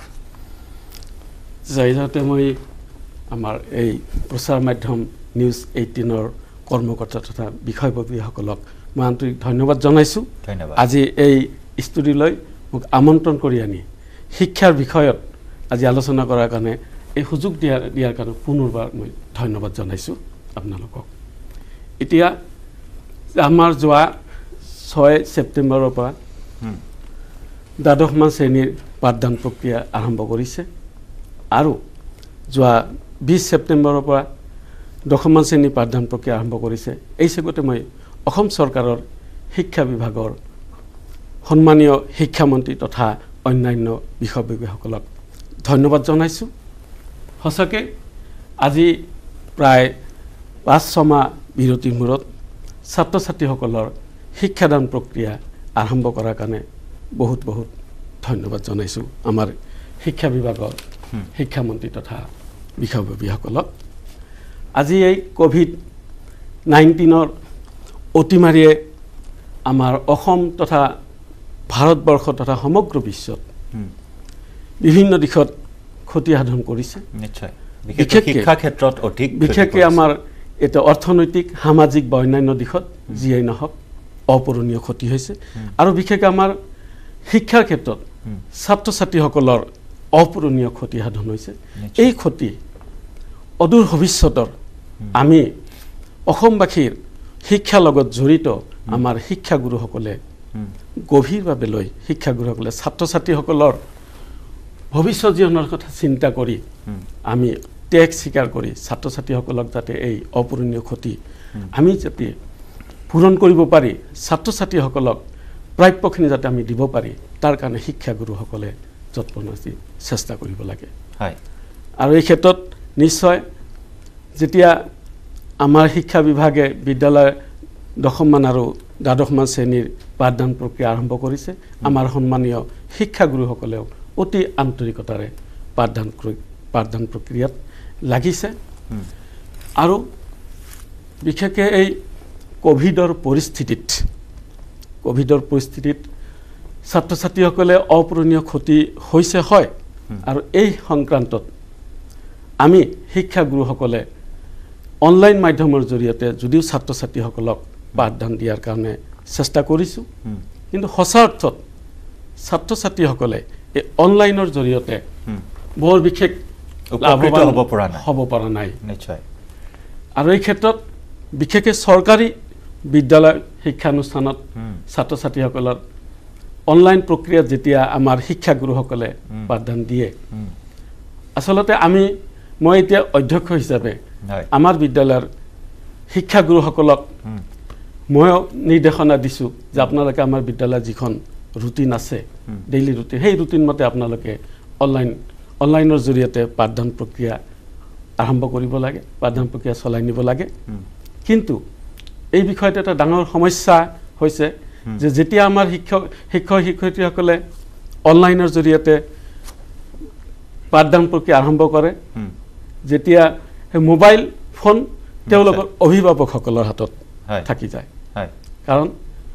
যাইতে মই আমাৰ এই প্ৰচাৰ মাধ্যম নিউজ 18ৰ কৰ্মকৰ্তা তথা বিষয়ববীসকলক মই আন্তৰিক ধন্যবাদ জনাইছোঁ। আজি এই ষ্টুডিঅ'লৈ মোক আমন্ত্ৰণ কৰি আনি শিক্ষাৰ বিষয়ত আজি আলোচনা কৰাৰ কাৰণে এই সুযোগ দিয়াৰ কাৰণে পুনৰবাৰ মই ধন্যবাদ জনাইছোঁ আপোনালোকক। এতিয়া আমাৰ যোৱা 6 ছেপ্টেম্বৰৰ পৰা 12মান শ্ৰেণীৰ পাঠদান প্ৰক্ৰিয়া আৰম্ভ কৰিছে আৰু যোৱা 20 ছেপ্টেম্বৰৰ পৰা 10মান শ্ৰেণীৰ পাঠদান প্ৰক্ৰিয়া আৰম্ভ কৰিছে। এই চেগতে মই অসম চৰকাৰৰ শিক্ষা বিভাগৰ সন্মানীয় শিক্ষামন্ত্ৰী তথা অন্যান্য বিষয়ববীসকলক ধন্যবাদ জনাইছোঁ। সঁচাকৈ আজি প্ৰায় 5-6 মাহ বিৰতিৰ মূৰত ছাত্ৰ ছাত্ৰীসকলৰ শিক্ষাদান প্ৰক্ৰিয়া আৰম্ভ কৰাৰ কাৰণে বহুত ধন্যবাদ জনাইছোঁ আমাৰ শিক্ষা বিভাগৰ শিক্ষামন্ত্ৰী তথা বিষয়ববীসকলক। আজি এই COVID-19ৰ অতিমাৰীয়ে আমাৰ অসম তথা ভাৰতবৰ্ষ তথা সমগ্ৰ বিশ্বত বিভিন্ন দিশত ক্ষতি সাধন কৰিছে। বিশেষকৈ আমাৰ এটা অৰ্থনৈতিক সামাজিক বা অন্যান্য দিশত যিয়েই নহওক অপূৰণীয় ক্ষতি হৈছে আৰু বিশেষকৈ আমাৰ শিক্ষাৰ ক্ষেত্ৰত ছাত্ৰ ছাত্ৰীসকলৰ অপূৰণীয় ক্ষতি সাধন হৈছে। এই ক্ষতি অদূৰ ভৱিষ্যতৰ আমি অসমবাসীৰ শিক্ষাৰ লগত জড়িত আমাৰ শিক্ষাগুৰুসকলে গভীৰভাৱে লৈ শিক্ষাগুৰুসকলে ছাত্ৰ ছাত্ৰীসকলৰ ভৱিষ্যত জীৱনৰ কথা চিন্তা কৰি আমি ত্যাগ স্বীকাৰ কৰি ছাত্ৰ ছাত্ৰীসকলক যাতে এই অপূৰণীয় ক্ষতি আমি যাতে পূৰণ কৰিব পাৰি ছাত্ৰ ছাত্ৰীসকলক প্ৰাপ্যখিনি যাতে আমি দিব পাৰি তাৰ কাৰণে শিক্ষাগুৰুসকলে যৎপৰোনাস্তি চেষ্টা কৰিব লাগে আৰু এই ক্ষেত্ৰত নিশ্চয় যেতিয়া আমাৰ শিক্ষা বিভাগে বিদ্যালয় দশমমান আৰু দ্বাদশমান শ্ৰেণীৰ পাঠদান প্ৰক্ৰিয়া আৰম্ভ কৰিছে আমাৰ সন্মানীয় শিক্ষাগুৰুসকলেও অতি আন্তৰিকতাৰে পাঠদান প্ৰক্ৰিয়াত লাগিছে আৰু বিশেষকৈ এই কোভিডৰ পৰিস্থিতিত ছাত্ৰ ছাত্ৰীসকলে অপূৰণীয় ক্ষতি হৈছে হয় আৰু এই সংক্ৰান্তত আমি শিক্ষাগুৰুসকলে অনলাইন মাধ্যমৰ জৰিয়তে যদিও ছাত্ৰ ছাত্ৰীসকলক পাঠদান দিয়াৰ কাৰণে চেষ্টা কৰিছোঁ কিন্তু সঁচা অৰ্থত ছাত্ৰ ছাত্ৰীসকলে এই অনলাইনৰ জৰিয়তে বৰ বিশেষ হ'ব পৰা নাই নিশ্চয় আৰু এই ক্ষেত্ৰত বিশেষকৈ চৰকাৰী বিদ্যালয় শিক্ষানুষ্ঠানত ছাত্ৰ ছাত্ৰীসকলৰ অনলাইন প্ৰক্ৰিয়াত যেতিয়া আমাৰ শিক্ষাগুৰুসকলে পাঠদান দিয়ে আচলতে মই এতিয়া অধ্যক্ষ হিচাপে আমাৰ বিদ্যালয়ৰ শিক্ষাগুৰুসকলক মই নিৰ্দেশনা দিছোঁ যে আপোনালোকে আমাৰ বিদ্যালয়ৰ যিখন ৰুটিন আছে ডেইলি ৰুটিন সেই ৰুটিন মতে আপোনালোকে অনলাইনৰ জৰিয়তে পাঠদান প্ৰক্ৰিয়া আৰম্ভ কৰিব লাগে পাঠদান প্ৰক্ৰিয়া চলাই নিব লাগে কিন্তু এই বিষয়ত এটা ডাঙৰ সমস্যা হৈছে যে যেতিয়া আমাৰ শিক্ষয়িত্ৰীসকলে অনলাইনৰ জৰিয়তে পাঠদান প্ৰক্ৰিয়া আৰম্ভ কৰে যেতিয়া মোবাইল ফোন তেওঁলোকৰ অভিভাৱকসকলৰ হাতত থাকি যায় কাৰণ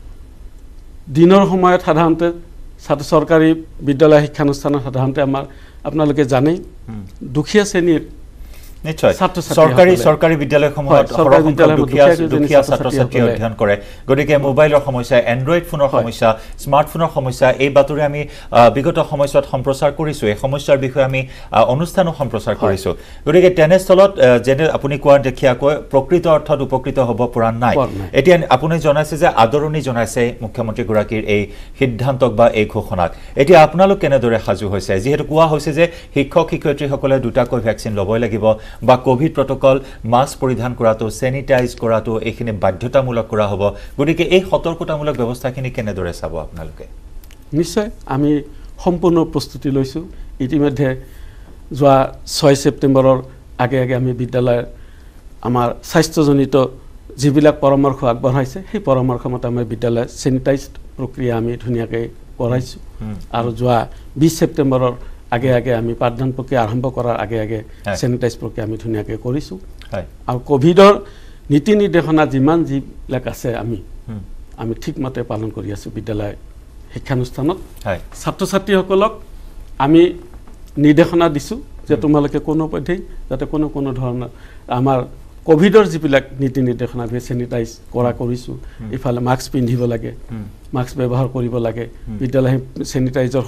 দিনৰ সময়ত সাধাৰণতে চৰকাৰী বিদ্যালয় শিক্ষানুষ্ঠানত সাধাৰণতে আপোনালোকে জানেই দুখীয়া শ্ৰেণীৰ নিশ্চয় চৰকাৰী বিদ্যালয়সমূহত দুখীয়া ছাত্ৰ ছাত্ৰী অধ্যয়ন কৰে গতিকে মোবাইলৰ সমস্যা এণ্ড্ৰইড ফোনৰ সমস্যা স্মাৰ্টফোনৰ সমস্যা এই বাতৰি আমি বিগত সময়ছোৱাত সম্প্ৰচাৰ কৰিছোঁ এই সমস্যাৰ বিষয়ে আমি অনুষ্ঠানো সম্প্ৰচাৰ কৰিছোঁ গতিকে তেনেস্থলত যেনে আপুনি কোৱাৰ দেখিয়াকৈ প্ৰকৃত অৰ্থত উপকৃত হ'ব পৰা নাই এতিয়া আপুনি জনাইছে যে আদৰণি জনাইছে মুখ্যমন্ত্ৰীগৰাকীৰ এই সিদ্ধান্তক বা এই ঘোষণাক এতিয়া আপোনালোক কেনেদৰে সাজু হৈছে যিহেতু কোৱা হৈছে যে শিক্ষক শিক্ষয়িত্ৰীসকলে দুটাকৈ ভেকচিন ল'বই লাগিব বা কোভিড প্ৰটকল মাস্ক পৰিধান কৰাটো চেনিটাইজ কৰাটো এইখিনি বাধ্যতামূলক কৰা হ'ব গতিকে এই সতৰ্কতামূলক ব্যৱস্থাখিনি কেনেদৰে চাব আপোনালোকে নিশ্চয় আমি সম্পূৰ্ণ প্ৰস্তুতি লৈছোঁ ইতিমধ্যে যোৱা 6 ছেপ্টেম্বৰৰ আগে আমি বিদ্যালয়ৰ আমাৰ স্বাস্থ্যজনিত যিবিলাক পৰামৰ্শ আগবঢ়াইছে সেই পৰামৰ্শ মতে আমাৰ বিদ্যালয় চেনিটাইজ প্ৰক্ৰিয়া আমি ধুনীয়াকৈ কৰাইছোঁ আৰু যোৱা 20 ছেপ্টেম্বৰৰ আগে আমি পাঠদান প্ৰক্ৰিয়া আৰম্ভ কৰাৰ আগে চেনিটাইজ প্ৰক্ৰিয়া আমি ধুনীয়াকৈ কৰিছোঁ আৰু কোভিডৰ নীতি নিৰ্দেশনা যিবিলাক আছে আমি ঠিকমতে পালন কৰি আছোঁ বিদ্যালয় শিক্ষানুষ্ঠানত ছাত্ৰ ছাত্ৰীসকলক আমি নিৰ্দেশনা দিছোঁ যে তোমালোকে কোনোপধ্যেই যাতে কোনো ধৰণৰ আমাৰ কোভিডৰ যিবিলাক নীতি নিৰ্দেশনা চেনিটাইজ কৰিছোঁ ইফালে মাস্ক পিন্ধিব লাগে মাস্ক ব্যৱহাৰ কৰিব লাগে বিদ্যালয় চেনিটাইজৰ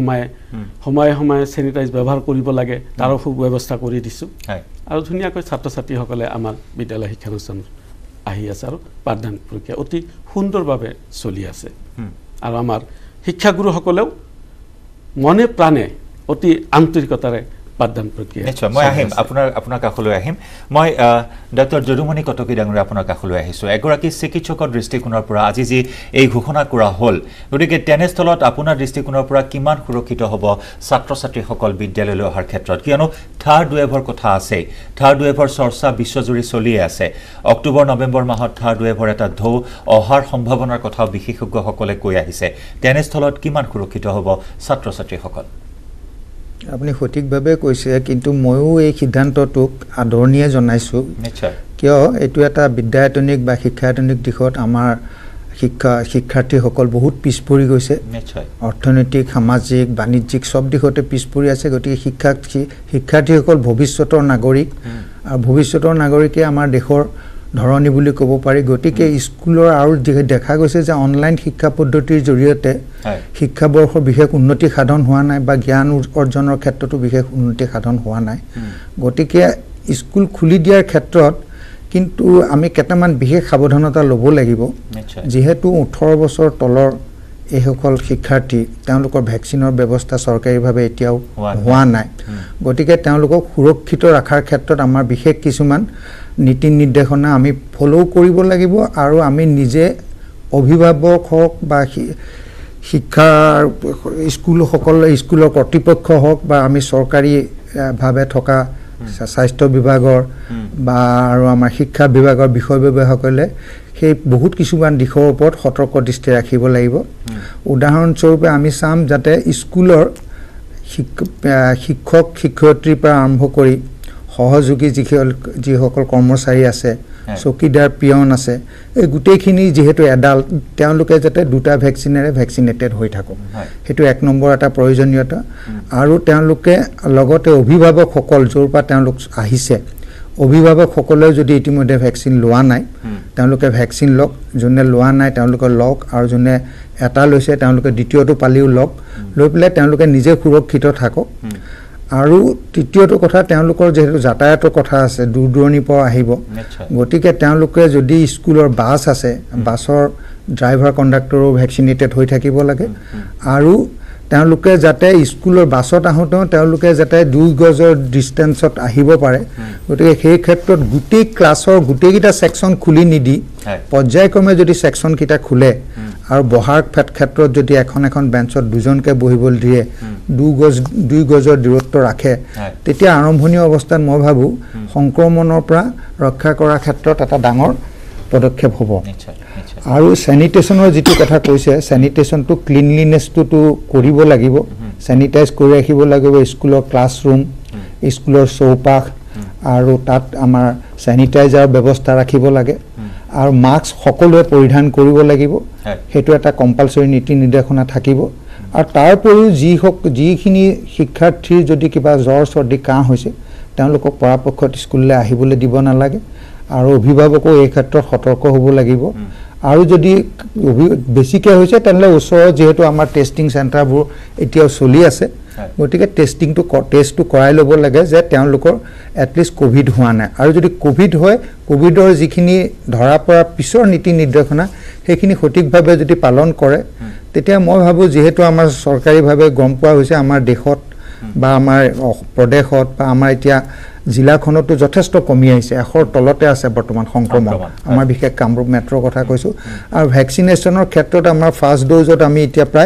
সময়ে চেনিটাইজ ব্যৱহাৰ কৰিব লাগে তাৰো সুব্যৱস্থা কৰি দিছোঁ আৰু ধুনীয়াকৈ ছাত্ৰ ছাত্ৰীসকলে আমাৰ বিদ্যালয় শিক্ষানুষ্ঠানত আহি আছে আৰু পাঠদান প্ৰক্ৰিয়া অতি সুন্দৰভাৱে চলি আছে আৰু আমাৰ শিক্ষাগুৰুসকলেও মনে প্ৰাণে অতি আন্তৰিকতাৰে পাঠদান প্ৰক্ৰিয়া নিশ্চয় মই আহিম আপোনাৰ কাষলৈ আহিম মই ডক্টৰ যদুমণি কটকী ডাঙৰীয়া আপোনাৰ কাষলৈ আহিছোঁ এগৰাকী চিকিৎসকৰ দৃষ্টিকোণৰ পৰা আজি যি এই ঘোষণা কৰা হ'ল গতিকে তেনেস্থলত আপোনাৰ দৃষ্টিকোণৰ পৰা কিমান সুৰক্ষিত হ'ব ছাত্ৰ ছাত্ৰীসকল বিদ্যালয়লৈ অহাৰ ক্ষেত্ৰত কিয়নো থাৰ্ড ৱেভৰ কথা আছে থাৰ্ড ৱেভৰ চৰ্চা বিশ্বজুৰি চলিয়ে আছে অক্টোবৰ নৱেম্বৰ মাহত থাৰ্ড ৱেভৰ এটা ঢৌ অহাৰ সম্ভাৱনাৰ কথাও বিশেষজ্ঞসকলে কৈ আহিছে তেনেস্থলত কিমান সুৰক্ষিত হ'ব ছাত্ৰ ছাত্ৰীসকল আপুনি সঠিকভাৱে কৈছে কিন্তু ময়ো এই সিদ্ধান্তটোক আদৰণীয় জনাইছোঁ কিয় এইটো এটা বিদ্যায়তনিক বা শিক্ষায়তনিক দিশত আমাৰ শিক্ষাৰ্থীসকল বহুত পিছ পৰি গৈছে অৰ্থনৈতিক সামাজিক বাণিজ্যিক সব দিশতে পিছ পৰি আছে গতিকে শিক্ষাৰ্থীসকল ভৱিষ্যতৰ নাগৰিক আৰু ভৱিষ্যতৰ নাগৰিকে আমাৰ দেশৰ ধৰণী বুলি ক'ব পাৰি গতিকে স্কুলৰ আৰু দেখা গৈছে যে অনলাইন শিক্ষা পদ্ধতিৰ জৰিয়তে শিক্ষাবৰ্ষৰ বিশেষ উন্নতি সাধন হোৱা নাই বা জ্ঞান অৰ্জনৰ ক্ষেত্ৰতো বিশেষ উন্নতি সাধন হোৱা নাই গতিকে স্কুল খুলি দিয়াৰ ক্ষেত্ৰত কিন্তু আমি কেইটামান বিশেষ সাৱধানতা ল'ব লাগিব যেহেতু 18 বছৰ তলৰ এইসকল শিক্ষাৰ্থী তেওঁলোকৰ ভেকচিনৰ ব্যৱস্থা চৰকাৰীভাৱে এতিয়াও হোৱা নাই গতিকে তেওঁলোকক সুৰক্ষিত ৰখাৰ ক্ষেত্ৰত আমাৰ বিশেষ কিছুমান নীতি নিৰ্দেশনা আমি ফলো কৰিব লাগিব আৰু আমি নিজে অভিভাৱক হওক বা শিক্ষাৰ স্কুলৰ কৰ্তৃপক্ষ হওক বা আমি চৰকাৰীভাৱে থকা স্বাস্থ্য বিভাগৰ বা আৰু আমাৰ শিক্ষা বিভাগৰ বিষয়ববীয়াসকলে সেই বহুত কিছুমান দিশৰ ওপৰত সতৰ্ক দৃষ্টি ৰাখিব লাগিব উদাহৰণস্বৰূপে আমি চাম যাতে স্কুলৰ শিক্ষক শিক্ষয়িত্ৰীৰ পৰা আৰম্ভ কৰি সহযোগী যিসকল কৰ্মচাৰী আছে চকীদাৰ পিয়ন আছে এই গোটেইখিনি যেহেতু এডাল্ট তেওঁলোকে যাতে দুটা ভেকচিনেৰে ভেকচিনেটেড হৈ থাকক সেইটো এক নম্বৰ এটা প্ৰয়োজনীয়তা আৰু তেওঁলোকে লগতে অভিভাৱকসকল য'ৰ পৰা তেওঁলোক আহিছে অভিভাৱকসকলেও যদি ইতিমধ্যে ভেকচিন লোৱা নাই তেওঁলোকে ভেকচিন লওক যোনে লোৱা নাই তেওঁলোকে লওক আৰু যোনে এটা লৈছে তেওঁলোকে দ্বিতীয়টো পালিও লওক লৈ পেলাই তেওঁলোকে নিজে সুৰক্ষিত থাকক আৰু তৃতীয়টো কথা তেওঁলোকৰ যেহেতু যাতায়াতৰ কথা আছে দূৰ দূৰণিৰ পৰা আহিব গতিকে তেওঁলোকে যদি স্কুলৰ বাছ আছে বাছৰ ড্ৰাইভাৰ কণ্ডাক্টৰো ভেকচিনেটেড হৈ থাকিব লাগে আৰু তেওঁলোকে যাতে স্কুলৰ বাছত আহোঁতেও তেওঁলোকে যাতে 2 গজৰ ডিষ্টেঞ্চত আহিব পাৰে গতিকে সেই ক্ষেত্ৰত গোটেই ক্লাছৰ গোটেইকেইটা ছেকশ্যন খুলি নিদি পৰ্যায়ক্ৰমে যদি ছেকশ্যনকেইটা খোলে আৰু বহাৰ ক্ষেত্ৰত যদি এখন বেঞ্চত দুজনকে বহিবলৈ দিয়ে 2 গজৰ দূৰত্ব ৰাখে তেতিয়া আৰম্ভণি অৱস্থাত মই ভাবোঁ সংক্ৰমণৰ পৰা ৰক্ষা কৰাৰ ক্ষেত্ৰত এটা ডাঙৰ পদক্ষেপ হ'ব আৰু স্যানিটেশ্যনৰ যিটো কথা কৈছে স্যানিটেশ্যনটো ক্লিনলিনেছটো কৰিব লাগিব স্যানিটাইজ কৰি ৰাখিব লাগিব স্কুলৰ ক্লাছৰুম স্কুলৰ চৌপাশ আৰু তাত আমাৰ স্যানিটাইজাৰ ব্যৱস্থা ৰাখিব লাগে আৰু মাস্ক সকলোৱে পৰিধান কৰিব লাগিব সেইটো এটা কম্পালসৰি নীতি নিৰ্দেশনা থাকিব আৰু তাৰ উপৰিও যিখিনি শিক্ষাৰ্থীৰ যদি কিবা জ্বৰ চৰ্দি কাহ হৈছে তেওঁলোকক পৰাপক্ষত স্কুললৈ আহিবলৈ দিব নালাগে আৰু অভিভাৱকো এই ক্ষেত্ৰত সতৰ্ক হ'ব লাগিব আৰু যদি বেছিকৈ হৈছে তেনেহ'লে ওচৰৰ যিহেতু আমাৰ টেষ্টিং চেণ্টাৰবোৰ এতিয়াও চলি আছে গতিকে টেষ্টটো কৰাই ল'ব লাগে যে তেওঁলোকৰ এটলিষ্ট কোভিড হোৱা নাই আৰু যদি কোভিড হয় কোভিডৰ যিখিনি ধৰা পৰা পিছৰ নীতি নিৰ্দেশনা সেইখিনি সঠিকভাৱে যদি পালন কৰে তেতিয়া মই ভাবোঁ যিহেতু আমাৰ চৰকাৰীভাৱে গম পোৱা হৈছে আমাৰ দেশত বা আমাৰ প্ৰদেশত বা আমাৰ এতিয়া জিলাখনতো যথেষ্ট কমি আহিছে 100ৰ তলতে আছে বৰ্তমান সংক্ৰমণ আমাৰ বিশেষ কামৰূপ মেট্ৰৰ কথা কৈছোঁ আৰু ভেকচিনেশ্যনৰ ক্ষেত্ৰত আমাৰ ফাৰ্ষ্ট ড'জত আমি এতিয়া প্ৰায়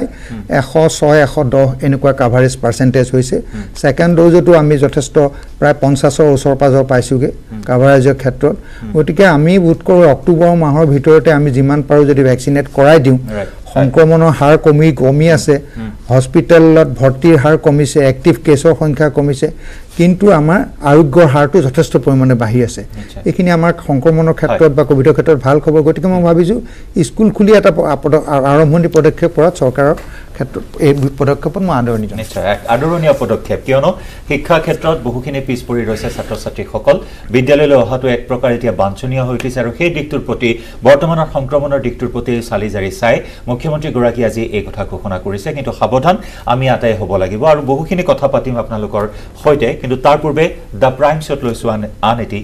106 110 এনেকুৱা কাভাৰেজ পাৰ্চেণ্টেজ হৈছে ছেকেণ্ড ড'জতো আমি যথেষ্ট প্ৰায় 50ৰ ওচৰ পাজৰ পাইছোঁগৈ কাভাৰেজৰ ক্ষেত্ৰত গতিকে আমি বোধ কৰোঁ অক্টোবৰ মাহৰ ভিতৰতে আমি যিমান পাৰোঁ যদি ভেকচিনেট কৰাই দিওঁ সংক্ৰমণৰ হাৰ কমি আছে হস্পিটেলত ভৰ্তিৰ হাৰ কমিছে এক্টিভ কেছৰ সংখ্যা কমিছে কিন্তু আমাৰ আৰোগ্যৰ হাৰটো যথেষ্ট পৰিমাণে বাঢ়ি আছে এইখিনি আমাৰ সংক্ৰমণৰ ক্ষেত্ৰত বা কোভিডৰ ক্ষেত্ৰত ভাল খবৰ গতিকে মই ভাবিছোঁ স্কুল খুলি এটা আৰম্ভণি পদক্ষেপ কৰাত চৰকাৰৰ ক্ষেত্ৰত এই পদক্ষেপত মই আদৰণি জনাইছোঁ নিশ্চয় এক আদৰণীয় পদক্ষেপ কিয়নো শিক্ষা ক্ষেত্ৰত বহুখিনি পিছ পৰি ৰৈছে ছাত্ৰ ছাত্ৰীসকল বিদ্যালয়লৈ অহাটো এক প্ৰকাৰ এতিয়া বাঞ্ছনীয় হৈ উঠিছে আৰু সেই দিশটোৰ প্ৰতি বৰ্তমানৰ সংক্ৰমণৰ দিশটোৰ প্ৰতি চালি জাৰি চাই মুখ্যমন্ত্ৰীগৰাকী আজি এই কথা ঘোষণা কৰিছে কিন্তু সাৱধান আমি আটাই হ'ব লাগিব আৰু বহুখিনি কথা পাতিম আপোনালোকৰ সৈতে কিন্তু তাৰ পূৰ্বে দ্য প্ৰাইম শ্ব'ত লৈছোঁ আন এটি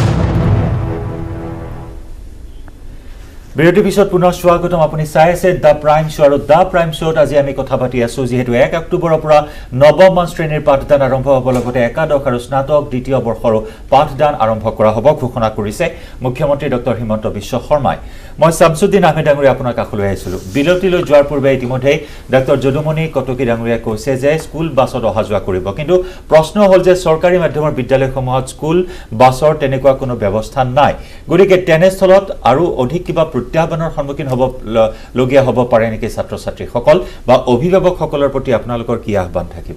বিৰতিৰ পিছত পুনৰ স্বাগতম আপুনি চাই আছে দ্য প্ৰাইম শ্ব' আৰু দ্য প্ৰাইম শ্ব'ত আজি আমি কথা পাতি আছোঁ যিহেতু 1 অক্টোবৰৰ পৰা নৱমমান শ্ৰেণীৰ পাঠদান আৰম্ভ হ'ব লগতে একাদশ আৰু স্নাতক দ্বিতীয় বৰ্ষৰো পাঠদান আৰম্ভ কৰা হ'ব ঘোষণা কৰিছে মুখ্যমন্ত্ৰী ডক্টৰ হিমন্ত বিশ্ব শৰ্মাই মই শামছুদ্দিন আহমেদ ডাঙৰীয়া আপোনাৰ কাষলৈ আহিছিলোঁ বিৰতিলৈ যোৱাৰ পূৰ্বে ইতিমধ্যে ডক্টৰ যদুমণি কটকী ডাঙৰীয়াই কৈছে যে স্কুল বাছত অহা যোৱা কৰিব কিন্তু প্ৰশ্ন হ'ল যে চৰকাৰী মাধ্যমৰ বিদ্যালয়সমূহত স্কুল বাছৰ তেনেকুৱা কোনো ব্যৱস্থা নাই গতিকে তেনেস্থলত আৰু অধিক কিবা প্ৰত্যাহ্বানৰ সন্মুখীন হ'বলগীয়া হ'ব পাৰে নেকি ছাত্ৰ ছাত্ৰীসকল বা অভিভাৱকসকলৰ প্ৰতি আপোনালোকৰ কি আহ্বান থাকিব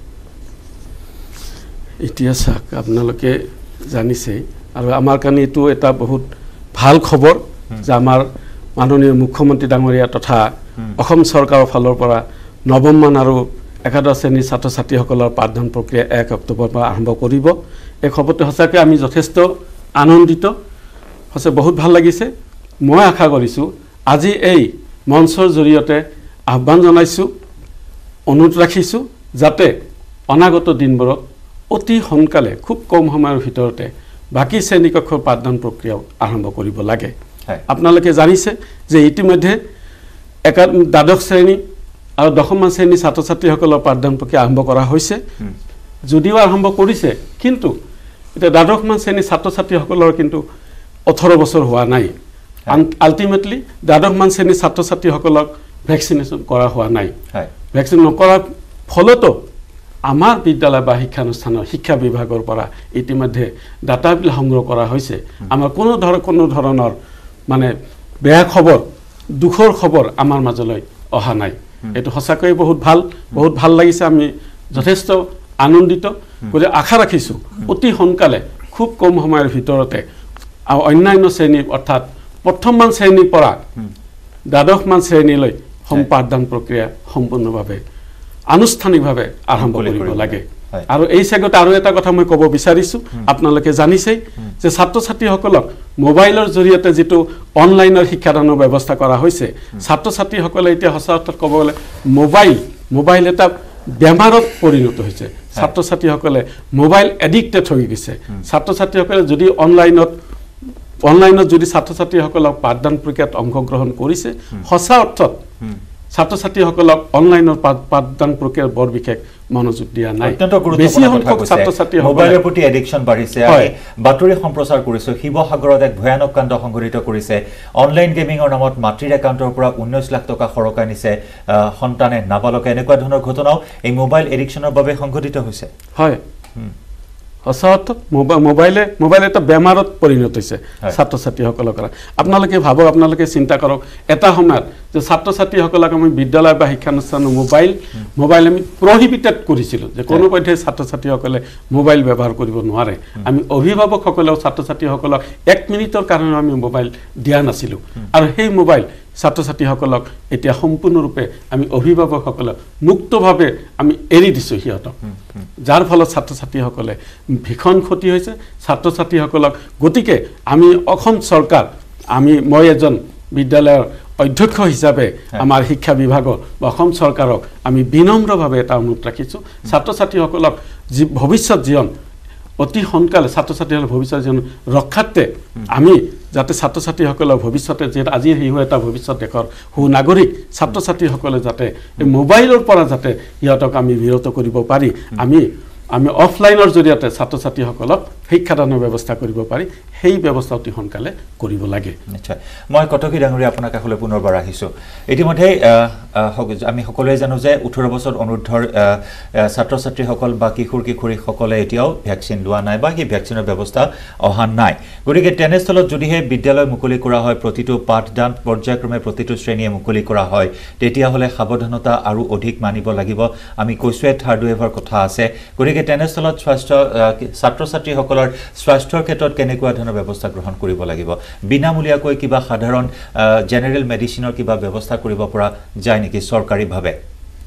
এতিয়া চাওক আপোনালোকে জানিছে আৰু আমাৰ কাৰণে এইটো এটা বহুত ভাল খবৰ যে আমাৰ মাননীয় মুখ্যমন্ত্ৰী ডাঙৰীয়া তথা অসম চৰকাৰৰ ফালৰ পৰা নৱমমান আৰু একাদশ শ্ৰেণীৰ ছাত্ৰ ছাত্ৰীসকলৰ পাঠদান প্ৰক্ৰিয়া 1 অক্টোবৰৰ পৰা আৰম্ভ কৰিব এই খবৰটো সঁচাকৈ আমি যথেষ্ট আনন্দিত হৈছে বহুত ভাল লাগিছে মই আশা কৰিছোঁ আজি এই মঞ্চৰ জৰিয়তে আহ্বান জনাইছোঁ অনুৰোধ ৰাখিছোঁ যাতে অনাগত দিনবোৰত অতি সোনকালে খুব কম সময়ৰ ভিতৰতে বাকী শ্ৰেণীকক্ষৰ পাঠদান প্ৰক্ৰিয়াও আৰম্ভ কৰিব লাগে আপোনালোকে জানিছে যে ইতিমধ্যে দ্বাদশ শ্ৰেণী আৰু দশমমান শ্ৰেণী ছাত্ৰ ছাত্ৰীসকলৰ পাঠদান প্ৰক্ৰিয়া আৰম্ভ কৰা হৈছে যদিও আৰম্ভ কৰিছে কিন্তু এটা দ্বাদশমান শ্ৰেণী ছাত্ৰ ছাত্ৰীসকলৰ কিন্তু 18 বছৰ হোৱা নাই আলটিমেটলি দ্বাদশমান শ্ৰেণী ছাত্ৰ ছাত্ৰীসকলক ভ্যাকসিনেশন কৰা হোৱা নাই ভ্যাকসিন নকৰাৰ ফলতো আমাৰ বিদ্যালয় বা শিক্ষানুষ্ঠানৰ শিক্ষা বিভাগৰ পৰা ইতিমধ্যে ডাটাবিলাক সংগ্ৰহ কৰা হৈছে আমাৰ কোনো ধৰণৰ মানে বেয়া খবৰ দুখৰ খবৰ আমাৰ মাজলৈ অহা নাই এটো সঁচাকৈ বহুত ভাল লাগিছে আমি যথেষ্ট আনন্দিত কৰি আশা ৰাখিছো অতি সোনকালে খুব কম সময়ৰ ভিতৰতে অন্যান্য শ্ৰেণী অৰ্থাৎ প্ৰথমমান শ্ৰেণীৰ পৰা দ্বাদশমান শ্ৰেণীলৈ সম্পাদন প্ৰক্ৰিয়া সম্পূৰ্ণভাৱে আনুষ্ঠানিকভাৱে আৰম্ভ কৰিব লাগে আৰু এই সেগতে আৰু এটা কথা মই ক'ব বিচাৰিছো আপোনালোকে জানিছেই যে ছাত্ৰ ছাত্ৰীসকলক মোবাইলৰ জৰিয়তে যেটো অনলাইনৰ শিক্ষাদানৰ ব্যৱস্থা কৰা হৈছে ছাত্ৰ ছাত্ৰীসকলে এতিয়া সঁচা অৰ্থত ক'ব গ'লে মোবাইল এটা বেমাৰত পৰিণত হৈছে ছাত্ৰ ছাত্ৰীসকলে মোবাইল এডিক্টেড হৈ গৈছে ছাত্ৰ ছাত্ৰীসকলে যদি অনলাইনত যদি ছাত্ৰ ছাত্ৰীসকলক পাঠদান প্ৰক্ৰিয়াত অংশগ্ৰহণ কৰিছে সঁচা অৰ্থত ছাত্ৰ ছাত্ৰীসকলক অনলাইনৰ পাঠদান প্ৰক্ৰিয়াৰ বৰ বিশেষ মনোযোগ দিয়া নাই বেছি সংখ্যক ছাত্ৰ ছাত্ৰী মোবাইলৰ প্ৰতি এডিকশ্যন বাঢ়িছে বাতৰি সম্প্ৰচাৰ কৰিছে শিৱসাগৰত এক ভয়ানক কাণ্ড সংঘটিত কৰিছে অনলাইন গেমিঙৰ নামত মাতৃৰ একাউণ্টৰ পৰা 19 লাখ টকা সৰকাই নিছে সন্তানে নাবালকে এনেকুৱা ধৰণৰ ঘটনাও এই মোবাইল এডিকশ্যনৰ বাবে সংঘটিত হৈছে হয় সঁচা অৰ্থত মোবাইল এটা বেমাৰত পৰিণত হৈছে ছাত্ৰ ছাত্ৰীসকলৰ পৰা আপোনালোকে ভাবক আপোনালোকে চিন্তা কৰক এটা সময়ত যে ছাত্ৰ ছাত্ৰীসকলক আমি বিদ্যালয় বা শিক্ষানুষ্ঠানৰ মোবাইল আমি প্ৰহিবিটেড কৰিছিলোঁ যে কোনো পধ্যে ছাত্ৰ ছাত্ৰীসকলে মোবাইল ব্যৱহাৰ কৰিব নোৱাৰে আমি অভিভাৱকসকলেও ছাত্ৰ ছাত্ৰীসকলক 1 মিনিটৰ কাৰণে আমি মোবাইল দিয়া নাছিলোঁ আৰু সেই মোবাইল ছাত্ৰ ছাত্ৰীসকলক এতিয়া সম্পূৰ্ণৰূপে আমি অভিভাৱকসকলে মুক্তভাৱে আমি এৰি দিছোঁ সিহঁতক যাৰ ফলত ছাত্ৰ ছাত্ৰীসকলে ভীষণ ক্ষতি হৈছে ছাত্ৰ ছাত্ৰীসকলক গতিকে আমি অসম চৰকাৰ মই এজন বিদ্যালয়ৰ অধ্যক্ষ হিচাপে আমাৰ শিক্ষা বিভাগৰ বা অসম চৰকাৰক আমি বিনম্ৰভাৱে এটা অনুৰোধ ৰাখিছোঁ ছাত্ৰ ছাত্ৰীসকলক ভৱিষ্যত জীৱন অতি সোনকালে ছাত্ৰ ছাত্ৰীসকলৰ ভৱিষ্যত জীৱন ৰক্ষাতে আমি যাতে ছাত্ৰ ছাত্ৰীসকলৰ ভৱিষ্যতে যে আজি হিউ এটা ভৱিষ্যত দেশৰ সুনাগৰিক ছাত্ৰ ছাত্ৰীসকলে যাতে এই মোবাইলৰ পৰা যাতে ইহঁতক আমি বিৰত কৰিব পাৰি আমি অফলাইনৰ জৰিয়তে ছাত্ৰ ছাত্ৰীসকলক শিক্ষাদানৰ ব্যৱস্থা কৰিব পাৰি সেই ব্যৱস্থা অতি সোনকালে কৰিব লাগে নিশ্চয় মই কটকী ডাঙৰীয়া আপোনাক কাষলৈ পুনৰবাৰ আহিছোঁ ইতিমধ্যে আমি সকলোৱে জানো যে 18 বছৰ অনুৰ্ধৰ ছাত্ৰ ছাত্ৰীসকল বা কিশোৰীসকলে এতিয়াও ভ্যাকচিন লোৱা নাই বা সেই ভ্যাকচিনৰ ব্যৱস্থা অহা নাই গতিকে তেনেস্থলত যদিহে বিদ্যালয় মুকলি কৰা হয় প্ৰতিটো পাঠদান পৰ্যায়ক্ৰমে প্ৰতিটো শ্ৰেণীয়ে মুকলি কৰা হয় তেতিয়াহ'লে সাৱধানতা আৰু অধিক মানিব লাগিব আমি কৈছোৱে থাৰ্ড ৱেভৰ কথা আছে গতিকে তেনেস্থলত ছাত্ৰ ছাত্ৰীসকলৰ স্বাস্থ্যৰ ক্ষেত্ৰত কেনেকুৱা ধৰণৰ ব্যৱস্থা গ্ৰহণ কৰিব লাগিব বিনামূলীয়াকৈ কিবা সাধাৰণ জেনেৰেল মেডিচিনৰ কিবা ব্যৱস্থা কৰিব পৰা যায় নেকি চৰকাৰীভাৱে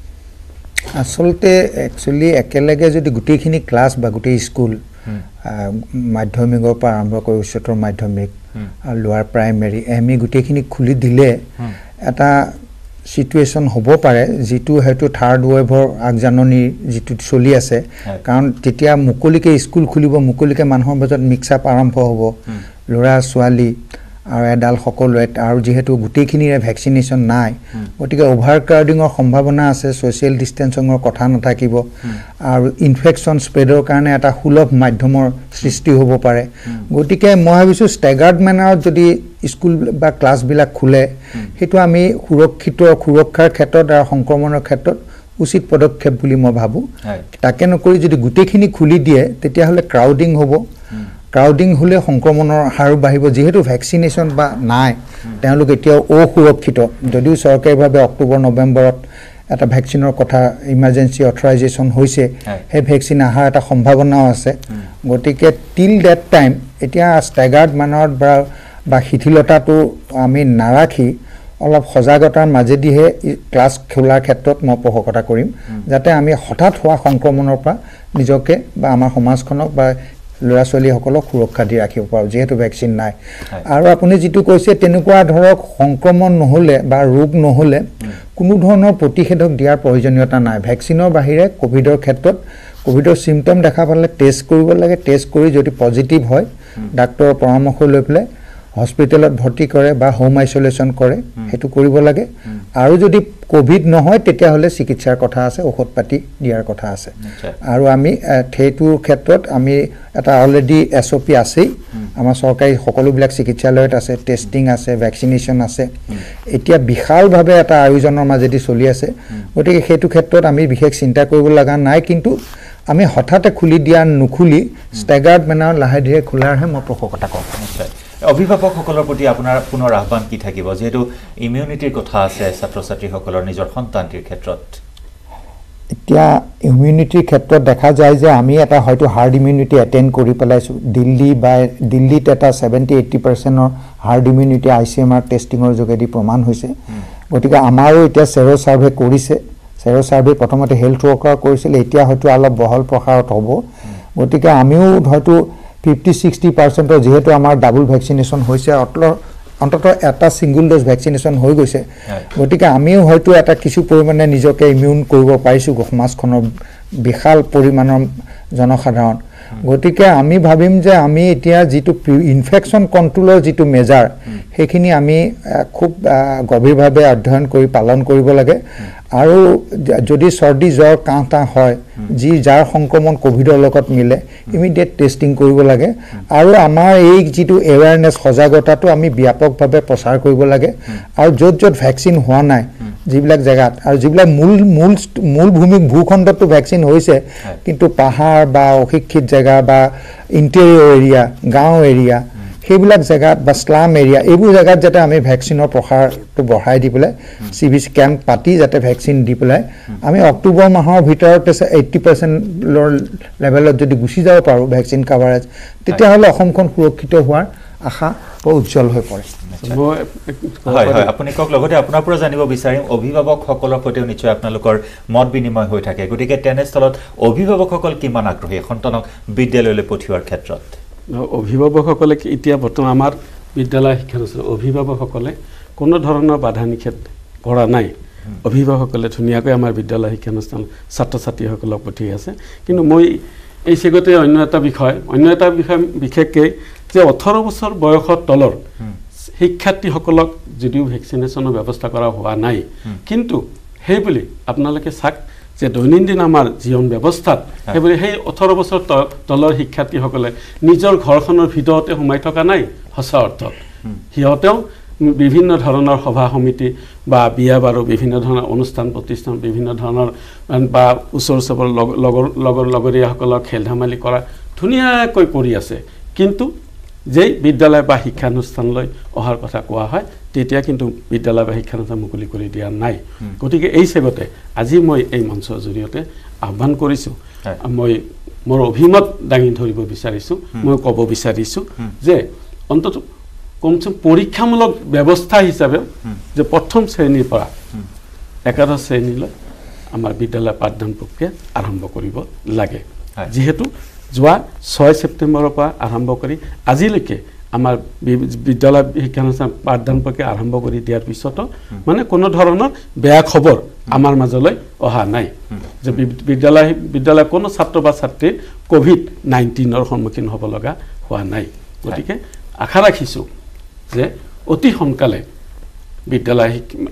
আসলতে একচুয়ালি একেলগে যদি গোটেইখিনি ক্লাছ বা গোটেই স্কুল মাধ্যমিকৰ পৰা আৰম্ভ কৰি উচ্চতৰ মাধ্যমিক লোৱাৰ প্ৰাইমেৰী এমই গোটেইখিনি খুলি দিলে এটা সিচুৱেশ্যন হ'ব পাৰে যেটো হেতু থাৰ্ড ৱেভৰ আগজাননী যেটো চলি আছে কাৰণ তেতিয়া মুকলিকে স্কুল খুলিব মুকলিকে মানুহৰ মাজত মিক্স আপ আৰম্ভ হ'ব লৰা ছোৱালী আৰু এডাল সকলোৱে আৰু যেহেতু গোটেইখিনিৰে ভ্যাকচিনেশন নাই গতিকে ওভাৰ ক্ৰাউডিঙৰ সম্ভাৱনা আছে সোশ্যাল ডিস্টেন্সিঙৰ কথা নাথাকিব আৰু ইনফেকশন স্প্ৰেডৰ কাৰণে এটা সুলভ মাধ্যমৰ সৃষ্টি হ'ব পাৰে গতিকে মই ভাবিছো ষ্টেগাৰ্ড মেনাৰত যদি স্কুল বা ক্লাছ বিলাক খুলে হেতু আমি সুৰক্ষাৰ ক্ষেত্ৰত আৰু সংক্ৰমণৰ ক্ষেত্ৰত উচিত পদক্ষেপ বুলি মই ভাবো তাকে নকৰি যদি গোটেইখিনি খুলি দিয়ে তেতিয়া হলে ক্ৰাউডিং হ'ব ক্ৰাউডিং হলে সংক্ৰমণৰ হাৰ বাঢ়িব যেহেতু ভ্যাকচিনেশন বা নাই তেওঁলোক এতিয়াও অসুৰক্ষিত যদিও চৰকাৰীভাৱে অক্টোবৰ নৱেম্বৰত এটা ভ্যাকচিনৰ কথা ইমাৰ্জেন্সি অথৰাইজেশ্যন হৈছে হে ভ্যাকচিন আহাৰ এটা সম্ভাৱনাও আছে গতিকে টিল দ্যাট টাইম এতিয়া ষ্টেগাৰ্ড মানত বা শিথিলতাটো আমি নাৰাখি অলপ সজাগতাৰ মাজেদিহে ক্লাছ খোলাৰ ক্ষেত্ৰত মই পোষকতা কৰিম যাতে আমি হঠাৎ হোৱা সংক্ৰমণৰ পৰা নিজকে বা আমাৰ সমাজখনক বা লৰা ছোৱালী সকলক সুৰক্ষা দি ৰাখিব পাৰো যেহেতু ভ্যাকচিন নাই আৰু আপুনি যেটো কৈছে তেনেকুৱা ধৰক সংক্ৰমণ নহলে বা ৰোগ নহলে কোনো ধৰণৰ প্ৰতিষেধক দিয়াৰ প্ৰয়োজনীয়তা নাই ভ্যাকচিনৰ বাহিৰে কোভিডৰ ক্ষেত্ৰত কোভিডৰ সিম্পটম দেখা পালে টেষ্ট কৰিব লাগে টেষ্ট কৰি যদি পজিটিভ হয় ডাক্তৰৰ পৰামৰ্শ লৈ পেলাই হস্পিটেলত ভৰ্তি কৰে বা হোম আইসোলেশন কৰে হেতু কৰিব লাগে আৰু যদি কোভিড নহয় তেতিয়াহ'লে চিকিৎসাৰ কথা আছে, ঔষধ পাতি দিয়াৰ কথা আছে। আৰু আমি সেইটোৰ ক্ষেত্ৰত আমি এটা অলৰেডি SOP আছেই, আমাৰ চৰকাৰী সকলোবিলাক চিকিৎসালয়ত আছে, টেষ্টিং আছে, ভেকচিনেশ্যন আছে, এতিয়া বিশালভাৱে এটা আয়োজনৰ মাজেদি চলি আছে। গতিকে সেইটো ক্ষেত্ৰত আমি বিশেষ চিন্তা কৰিব লগা নাই, কিন্তু আমি হঠাতে খুলি দিয়া নুখুলি ষ্টেগাৰ্ড মেনাৰ লাহে ধীৰে খোলাৰহে মই পোষকতা কৰোঁ। অভিভাৱকসকলৰ প্ৰতি আপোনাৰ পুনৰ আহ্বান কি থাকিব, যিহেতু ইমিউনিটিৰ কথা আছে ছাত্ৰ ছাত্ৰীসকলৰ নিজৰ সন্তানটিৰ ক্ষেত্ৰত? এতিয়া ইমিউনিটিৰ ক্ষেত্ৰত দেখা যায় যে আমি এটা হয়তো হাৰ্ড ইমিউনিটি এটেইন কৰি পেলাইছোঁ। দিল্লীত এটা 70-80% হাৰ্ড ইমিউনিটি ICMR টেষ্টিঙৰ যোগেদি প্ৰমাণ হৈছে। গতিকে আমাৰো এতিয়া চেৰ' ছাৰ্ভে কৰিছে, চেৰ' ছাৰ্ভে প্ৰথমতে হেল্থ ৱৰ্কাৰ কৰিছিলে, এতিয়া হয়তো অলপ বহল প্ৰসাৰত হ'ব। গতিকে আমিও হয়তো 50-60% যিহেতু আমাৰ ডাবল ভেকচিনেশ্যন হৈছে, অন্তত এটা ছিংগুল ড'জ ভেকচিনেশ্যন হৈ গৈছে। গতিকে আমিও হয়তো এটা কিছু পৰিমাণে নিজকে ইমিউন কৰিব পাৰিছোঁ সমাজখনৰ বিশাল পৰিমাণৰ জনসাধাৰণ। গতিকে আমি ভাবিম যে আমি এতিয়া যিটো ইনফেকশ্যন কণ্ট্ৰলৰ যিটো মেজাৰ সেইখিনি আমি খুব গভীৰভাৱে অধ্যয়ন কৰি পালন কৰিব লাগে। আৰু যদি চৰ্দি জ্বৰ কাহ তাহ হয়, যাৰ সংক্ৰমণ কোভিডৰ লগত মিলে, ইমিডিয়েট টেষ্টিং কৰিব লাগে। আৰু আমাৰ এই যিটো এৱাৰনেছ সজাগতাটো আমি ব্যাপকভাৱে প্ৰচাৰ কৰিব লাগে। আৰু য'ত য'ত ভেকচিন হোৱা নাই যিবিলাক জেগাত, আৰু যিবিলাক মূল ভূখণ্ডতো ভেকচিন হৈছে, কিন্তু পাহাৰ বা অশিক্ষিত জেগা বা ইণ্টেৰিয়ৰ এৰিয়া, গাঁও এৰিয়া, সেইবিলাক জেগাত বা স্লাম এৰিয়া, এইবোৰ জেগাত যাতে আমি ভেকচিনৰ প্ৰসাৰটো বঢ়াই দি পেলাই CVC কেম্প পাতি যাতে ভেকচিন দি পেলাই আমি অক্টোবৰ মাহৰ ভিতৰতে 80%ৰ লেভেলত যদি গুচি যাব পাৰোঁ ভেকচিন কাভাৰেজ, তেতিয়াহ'লে অসমখন সুৰক্ষিত হোৱাৰ আশা বৰ উজ্জ্বল হৈ পৰে। হয় হয়, আপুনি কওক। লগতে আপোনাৰ পৰা জানিব বিচাৰিম, অভিভাৱকসকলৰ সৈতেও নিশ্চয় আপোনালোকৰ মত বিনিময় হৈ থাকে, গতিকে তেনেস্থলত অভিভাৱকসকল কিমান আগ্ৰহী সন্তানক বিদ্যালয়লৈ পঠিওৱাৰ ক্ষেত্ৰত? অভিভাৱকসকলে এতিয়া বৰ্তমান আমাৰ বিদ্যালয় শিক্ষানুষ্ঠান অভিভাৱকসকলে কোনো ধৰণৰ বাধা নিষেধ কৰা নাই। অভিভাৱকসকলে ধুনীয়াকৈ আমাৰ বিদ্যালয় শিক্ষানুষ্ঠান ছাত্ৰ ছাত্ৰীসকলক পঠিয়াই আছে। কিন্তু মই এই চেগতে অন্য এটা বিষয় বিশেষকৈ যে 18 বছৰ বয়সৰ তলৰ শিক্ষাৰ্থীসকলক যদিও ভেকচিনেশ্যনৰ ব্যৱস্থা কৰা হোৱা নাই, কিন্তু সেইবুলি আপোনালোকে চাওক যে দৈনন্দিন আমাৰ জীৱন ব্যৱস্থাত সেইবুলি সেই 18 বছৰ তলৰ শিক্ষাৰ্থীসকলে নিজৰ ঘৰখনৰ ভিতৰতে সোমাই থকা নাই। সঁচা অৰ্থত সিহঁতেও বিভিন্ন ধৰণৰ সভা সমিতি বা বিয়া বাৰু, বিভিন্ন ধৰণৰ অনুষ্ঠান প্ৰতিষ্ঠান, বিভিন্ন ধৰণৰ বা ওচৰ চুবুৰীয়া লগৰীয়াসকলক খেল ধেমালি কৰা ধুনীয়াকৈ কৰি আছে। কিন্তু যেই বিদ্যালয় বা শিক্ষানুষ্ঠানলৈ অহাৰ কথা কোৱা হয়, তেতিয়া কিন্তু বিদ্যালয় বা শিক্ষানুষ্ঠান মুকলি কৰি দিয়া নাই। গতিকে এই চেগতে আজি মই এই মঞ্চৰ জৰিয়তে আহ্বান কৰিছোঁ, মই মোৰ অভিমত দাঙি ধৰিব বিচাৰিছোঁ, মই ক'ব বিচাৰিছোঁ যে অন্তত কমচে পৰীক্ষামূলক ব্যৱস্থা হিচাপে যে প্ৰথম শ্ৰেণীৰ পৰা একাদশ শ্ৰেণীলৈ আমাৰ বিদ্যালয় পাঠদান প্ৰক্ৰিয়া আৰম্ভ কৰিব লাগে। যিহেতু যোৱা 6 ছেপ্টেম্বৰৰ পৰা আৰম্ভ কৰি আজিলৈকে আমাৰ বিদ্যালয় শিক্ষানুষ্ঠান পাঠদান প্ৰক্ৰিয়া আৰম্ভ কৰি দিয়াৰ পিছতো মানে কোনো ধৰণৰ বেয়া খবৰ আমাৰ মাজলৈ অহা নাই যে বিদ্যালয় কোনো ছাত্ৰ বা ছাত্ৰীৰ COVID-19ৰ সন্মুখীন হ'ব লগা হোৱা নাই। গতিকে আশা ৰাখিছোঁ যে অতি সোনকালে বিদ্যালয়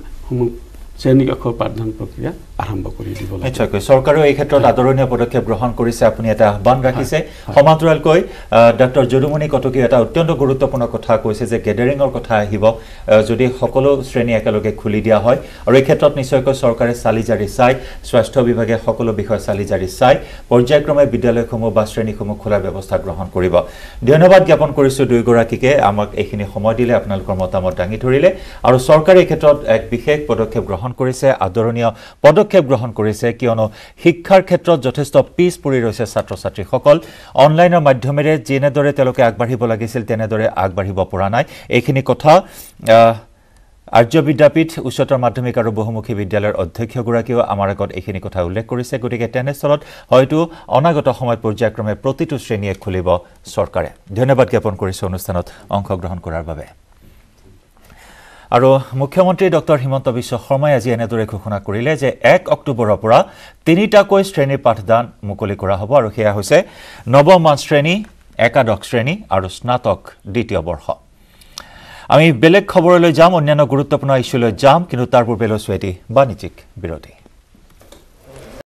শ্ৰেণীকক্ষৰ পাঠদান প্ৰক্ৰিয়া আৰম্ভ কৰি দিব লাগে। নিশ্চয়কৈ চৰকাৰেও এই ক্ষেত্ৰত আদৰণীয় পদক্ষেপ গ্ৰহণ কৰিছে। আপুনি এটা আহ্বান ৰাখিছে। সমান্তৰালকৈ ডক্টৰ যদুমণি কটকীয়ে এটা অত্যন্ত গুৰুত্বপূৰ্ণ কথা কৈছে যে গেডাৰিঙৰ কথা আহিব যদি সকলো শ্ৰেণী একেলগে খুলি দিয়া হয়, আৰু এই ক্ষেত্ৰত নিশ্চয়কৈ চৰকাৰে চালি জাৰি চাই, স্বাস্থ্য বিভাগে সকলো বিষয় চালি জাৰি চাই পৰ্যায়ক্ৰমে বিদ্যালয়সমূহ বা শ্ৰেণীসমূহ খোলাৰ ব্যৱস্থা গ্ৰহণ কৰিব। ধন্যবাদ জ্ঞাপন কৰিছোঁ দুয়োগৰাকীকে আমাক এইখিনি সময় দিলে, আপোনালোকৰ মতামত দাঙি ধৰিলে, আৰু চৰকাৰে এই ক্ষেত্ৰত এক বিশেষ পদক্ষেপ গ্ৰহণ কৰিছে, আদৰণীয় পদক্ষেপ গ্ৰহণ কৰিছে, কিয়নো শিক্ষাৰ ক্ষেত্ৰত যথেষ্ট পিছ পৰি ৰৈছে ছাত্ৰ ছাত্ৰীসকল। অনলাইনৰ মাধ্যমেৰে যেনেদৰে তেওঁলোকে আগবাঢ়িব লাগিছিল তেনেদৰে আগবাঢ়িব পৰা নাই। এইখিনি কথা আৰ্য বিদ্যাপীঠ উচ্চতৰ মাধ্যমিক আৰু বহুমুখী বিদ্যালয়ৰ অধ্যক্ষগৰাকীয়েও আমাৰ আগত এইখিনি কথা উল্লেখ কৰিছে। গতিকে তেনেস্থলত হয়তো অনাগত সময়ত পৰ্যায়ক্ৰমে প্ৰতিটো শ্ৰেণীয়ে খুলিব চৰকাৰে। ধন্যবাদ জ্ঞাপন কৰিছোঁ অনুষ্ঠানত অংশগ্ৰহণ কৰাৰ বাবে। আৰু মুখ্যমন্ত্ৰী ডক্টৰ হিমন্ত বিশ্ব শৰ্মাই আজি এনেদৰে ঘোষণা কৰিলে যে 1 অক্টোবৰৰ পৰা 3টাকৈ শ্ৰেণীৰ পাঠদান মুকলি কৰা হ'ব, আৰু সেয়া হৈছে নৱম শ্ৰেণী, একাদশ শ্ৰেণী আৰু স্নাতক দ্বিতীয় বৰ্ষ। আমি বেলেগ খবৰলৈ যাম, অন্যান্য গুৰুত্বপূৰ্ণ ইস্যুলৈ যাম, কিন্তু তাৰ পূৰ্বে লৈছোঁ এটি বাণিজ্যিক বিৰতি।